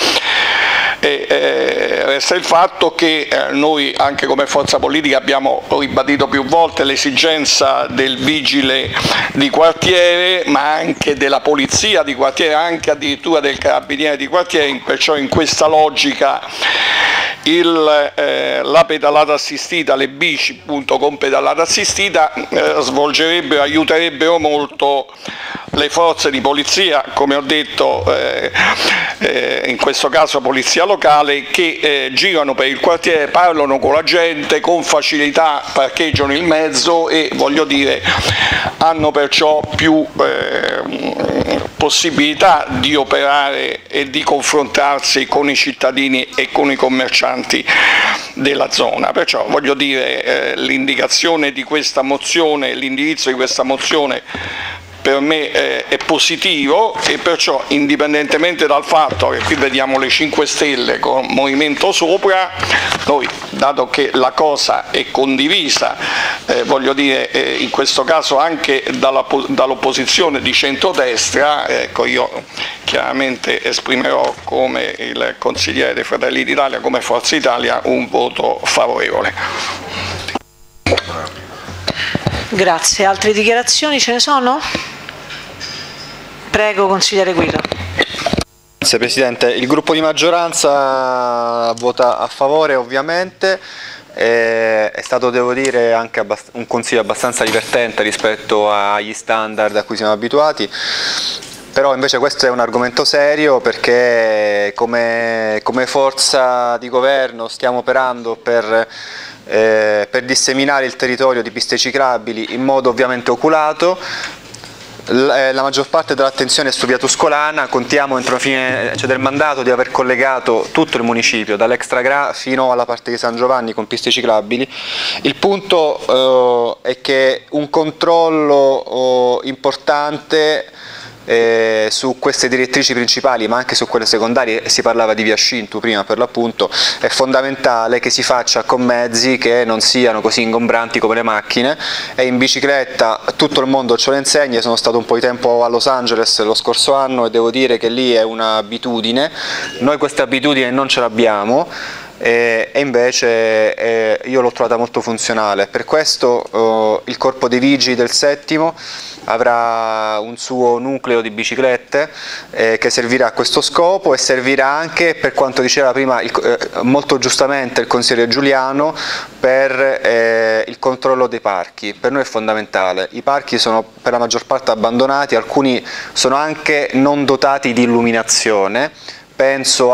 Resta il fatto che noi anche come forza politica abbiamo ribadito più volte l'esigenza del vigile di quartiere, ma anche della polizia di quartiere, anche addirittura del carabiniere di quartiere, perciò in questa logica la pedalata assistita, le bici appunto con pedalata assistita aiuterebbero molto le forze di polizia, come ho detto, in questo caso polizia locale, che girano per il quartiere, parlano con la gente con facilità, parcheggiano il mezzo e, voglio dire, hanno perciò più possibilità di operare e di confrontarsi con i cittadini e con i commercianti della zona. Perciò, voglio dire, l'indicazione di questa mozione, l'indirizzo di questa mozione per me è positivo, e perciò, indipendentemente dal fatto che qui vediamo le 5 Stelle con movimento sopra, noi, dato che la cosa è condivisa, voglio dire, in questo caso anche dall'opposizione di centrodestra, ecco, io chiaramente esprimerò come il consigliere dei Fratelli d'Italia, come Forza Italia, un voto favorevole. Grazie. Altre dichiarazioni ce ne sono? Prego, consigliere Guido. Grazie Presidente. Il gruppo di maggioranza vota a favore, ovviamente. È stato, devo dire, anche un consiglio abbastanza divertente rispetto agli standard a cui siamo abituati. Però invece questo è un argomento serio, perché come forza di governo stiamo operando per disseminare il territorio di piste ciclabili in modo ovviamente oculato. La maggior parte dell'attenzione è su via Tuscolana, contiamo entro la fine del mandato di aver collegato tutto il municipio, dall'Extragra fino alla parte di San Giovanni con piste ciclabili. Il punto è che un controllo importante su queste direttrici principali, ma anche su quelle secondarie, si parlava di via Scintu prima per l'appunto, è fondamentale che si faccia con mezzi che non siano così ingombranti come le macchine, e in bicicletta tutto il mondo ce lo insegna. Sono stato un po' di tempo a Los Angeles lo scorso anno e devo dire che lì è un'abitudine, noi questa abitudine non ce l'abbiamo. E invece io l'ho trovata molto funzionale. Per questo il corpo dei vigili del settimo avrà un suo nucleo di biciclette che servirà a questo scopo, e servirà anche, per quanto diceva prima molto giustamente il consigliere Giuliano, per il controllo dei parchi. Per noi è fondamentale. I parchi sono per la maggior parte abbandonati, alcuni sono anche non dotati di illuminazione, penso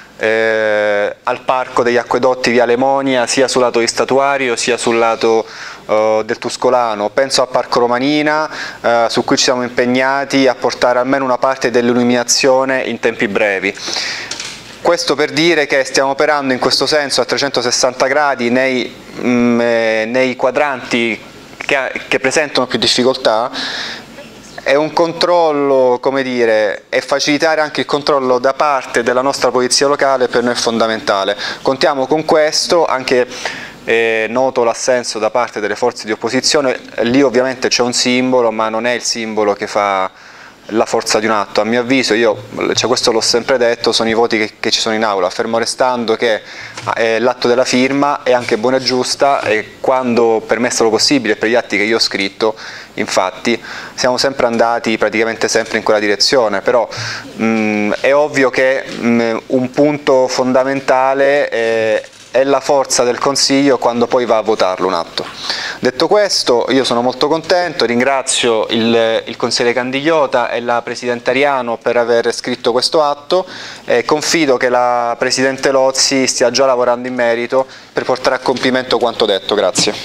al parco degli acquedotti via Lemonia, sia sul lato di Statuario sia sul lato del Tuscolano, penso al Parco Romanina, su cui ci siamo impegnati a portare almeno una parte dell'illuminazione in tempi brevi. Questo per dire che stiamo operando in questo senso a 360 gradi nei quadranti che presentano più difficoltà, è un controllo, come dire, e facilitare anche il controllo da parte della nostra polizia locale per noi è fondamentale. Contiamo con questo, anche noto l'assenso da parte delle forze di opposizione, lì ovviamente c'è un simbolo, ma non è il simbolo che fa la forza di un atto. A mio avviso, questo l'ho sempre detto, sono i voti che ci sono in aula, fermo restando che l'atto della firma è anche buona e giusta, e quando per me è stato possibile, per gli atti che io ho scritto, infatti siamo sempre andati praticamente sempre in quella direzione, però è ovvio che un punto fondamentale è la forza del Consiglio quando poi va a votarlo un atto. Detto questo, io sono molto contento, ringrazio il consigliere Candigliota e la Presidente Ariano per aver scritto questo atto e confido che la Presidente Lozzi stia già lavorando in merito per portare a compimento quanto detto. Grazie.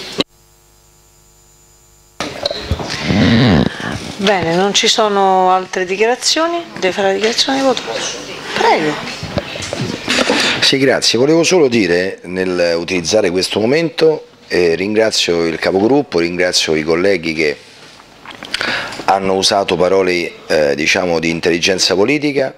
Bene, non ci sono altre dichiarazioni? Deve fare la dichiarazione di voto? Prego. Sì, grazie. Volevo solo dire, nel utilizzare questo momento, ringrazio il capogruppo, ringrazio i colleghi che hanno usato parole diciamo di intelligenza politica,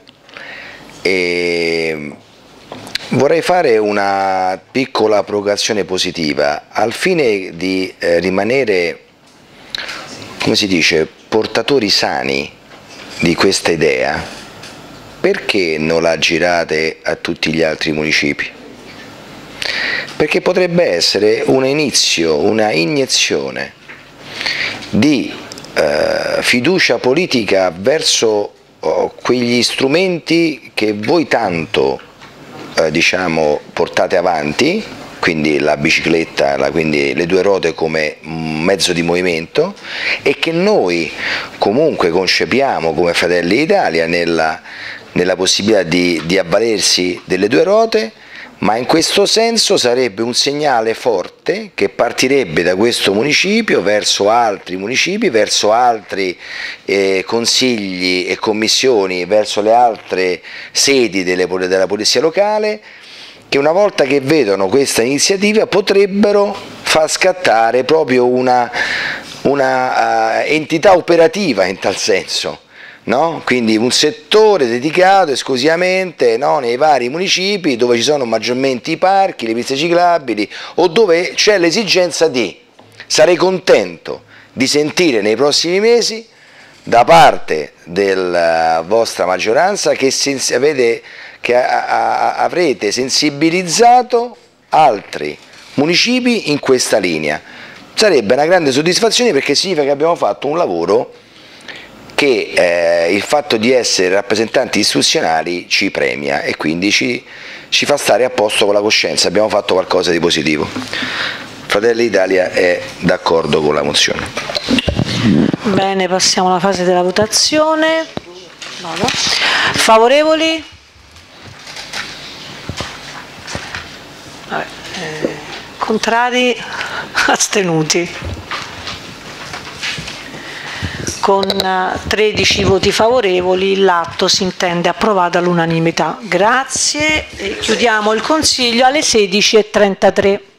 e vorrei fare una piccola provocazione positiva al fine di rimanere, come si dice, portatori sani di questa idea. Perché non la girate a tutti gli altri municipi? Perché potrebbe essere un inizio, una iniezione di fiducia politica verso quegli strumenti che voi tanto diciamo portate avanti, quindi la bicicletta, quindi le due ruote come mezzo di movimento, e che noi comunque concepiamo come Fratelli d'Italia nella possibilità di avvalersi delle due ruote, ma in questo senso sarebbe un segnale forte che partirebbe da questo municipio verso altri municipi, verso altri consigli e commissioni, verso le altre sedi della polizia locale, che una volta che vedono questa iniziativa potrebbero far scattare proprio una entità operativa in tal senso. No? Quindi un settore dedicato esclusivamente, no, nei vari municipi dove ci sono maggiormente i parchi, le piste ciclabili, o dove c'è l'esigenza di. Sarei contento di sentire nei prossimi mesi da parte della vostra maggioranza che avrete sensibilizzato altri municipi in questa linea. Sarebbe una grande soddisfazione, perché significa che abbiamo fatto un lavoro che il fatto di essere rappresentanti istituzionali ci premia e quindi ci fa stare a posto con la coscienza. Abbiamo fatto qualcosa di positivo. Fratelli d'Italia è d'accordo con la mozione. Bene, passiamo alla fase della votazione. Favorevoli? Contrari? Astenuti? Con 13 voti favorevoli l'atto si intende approvato all'unanimità. Grazie, e chiudiamo il Consiglio alle 16:33.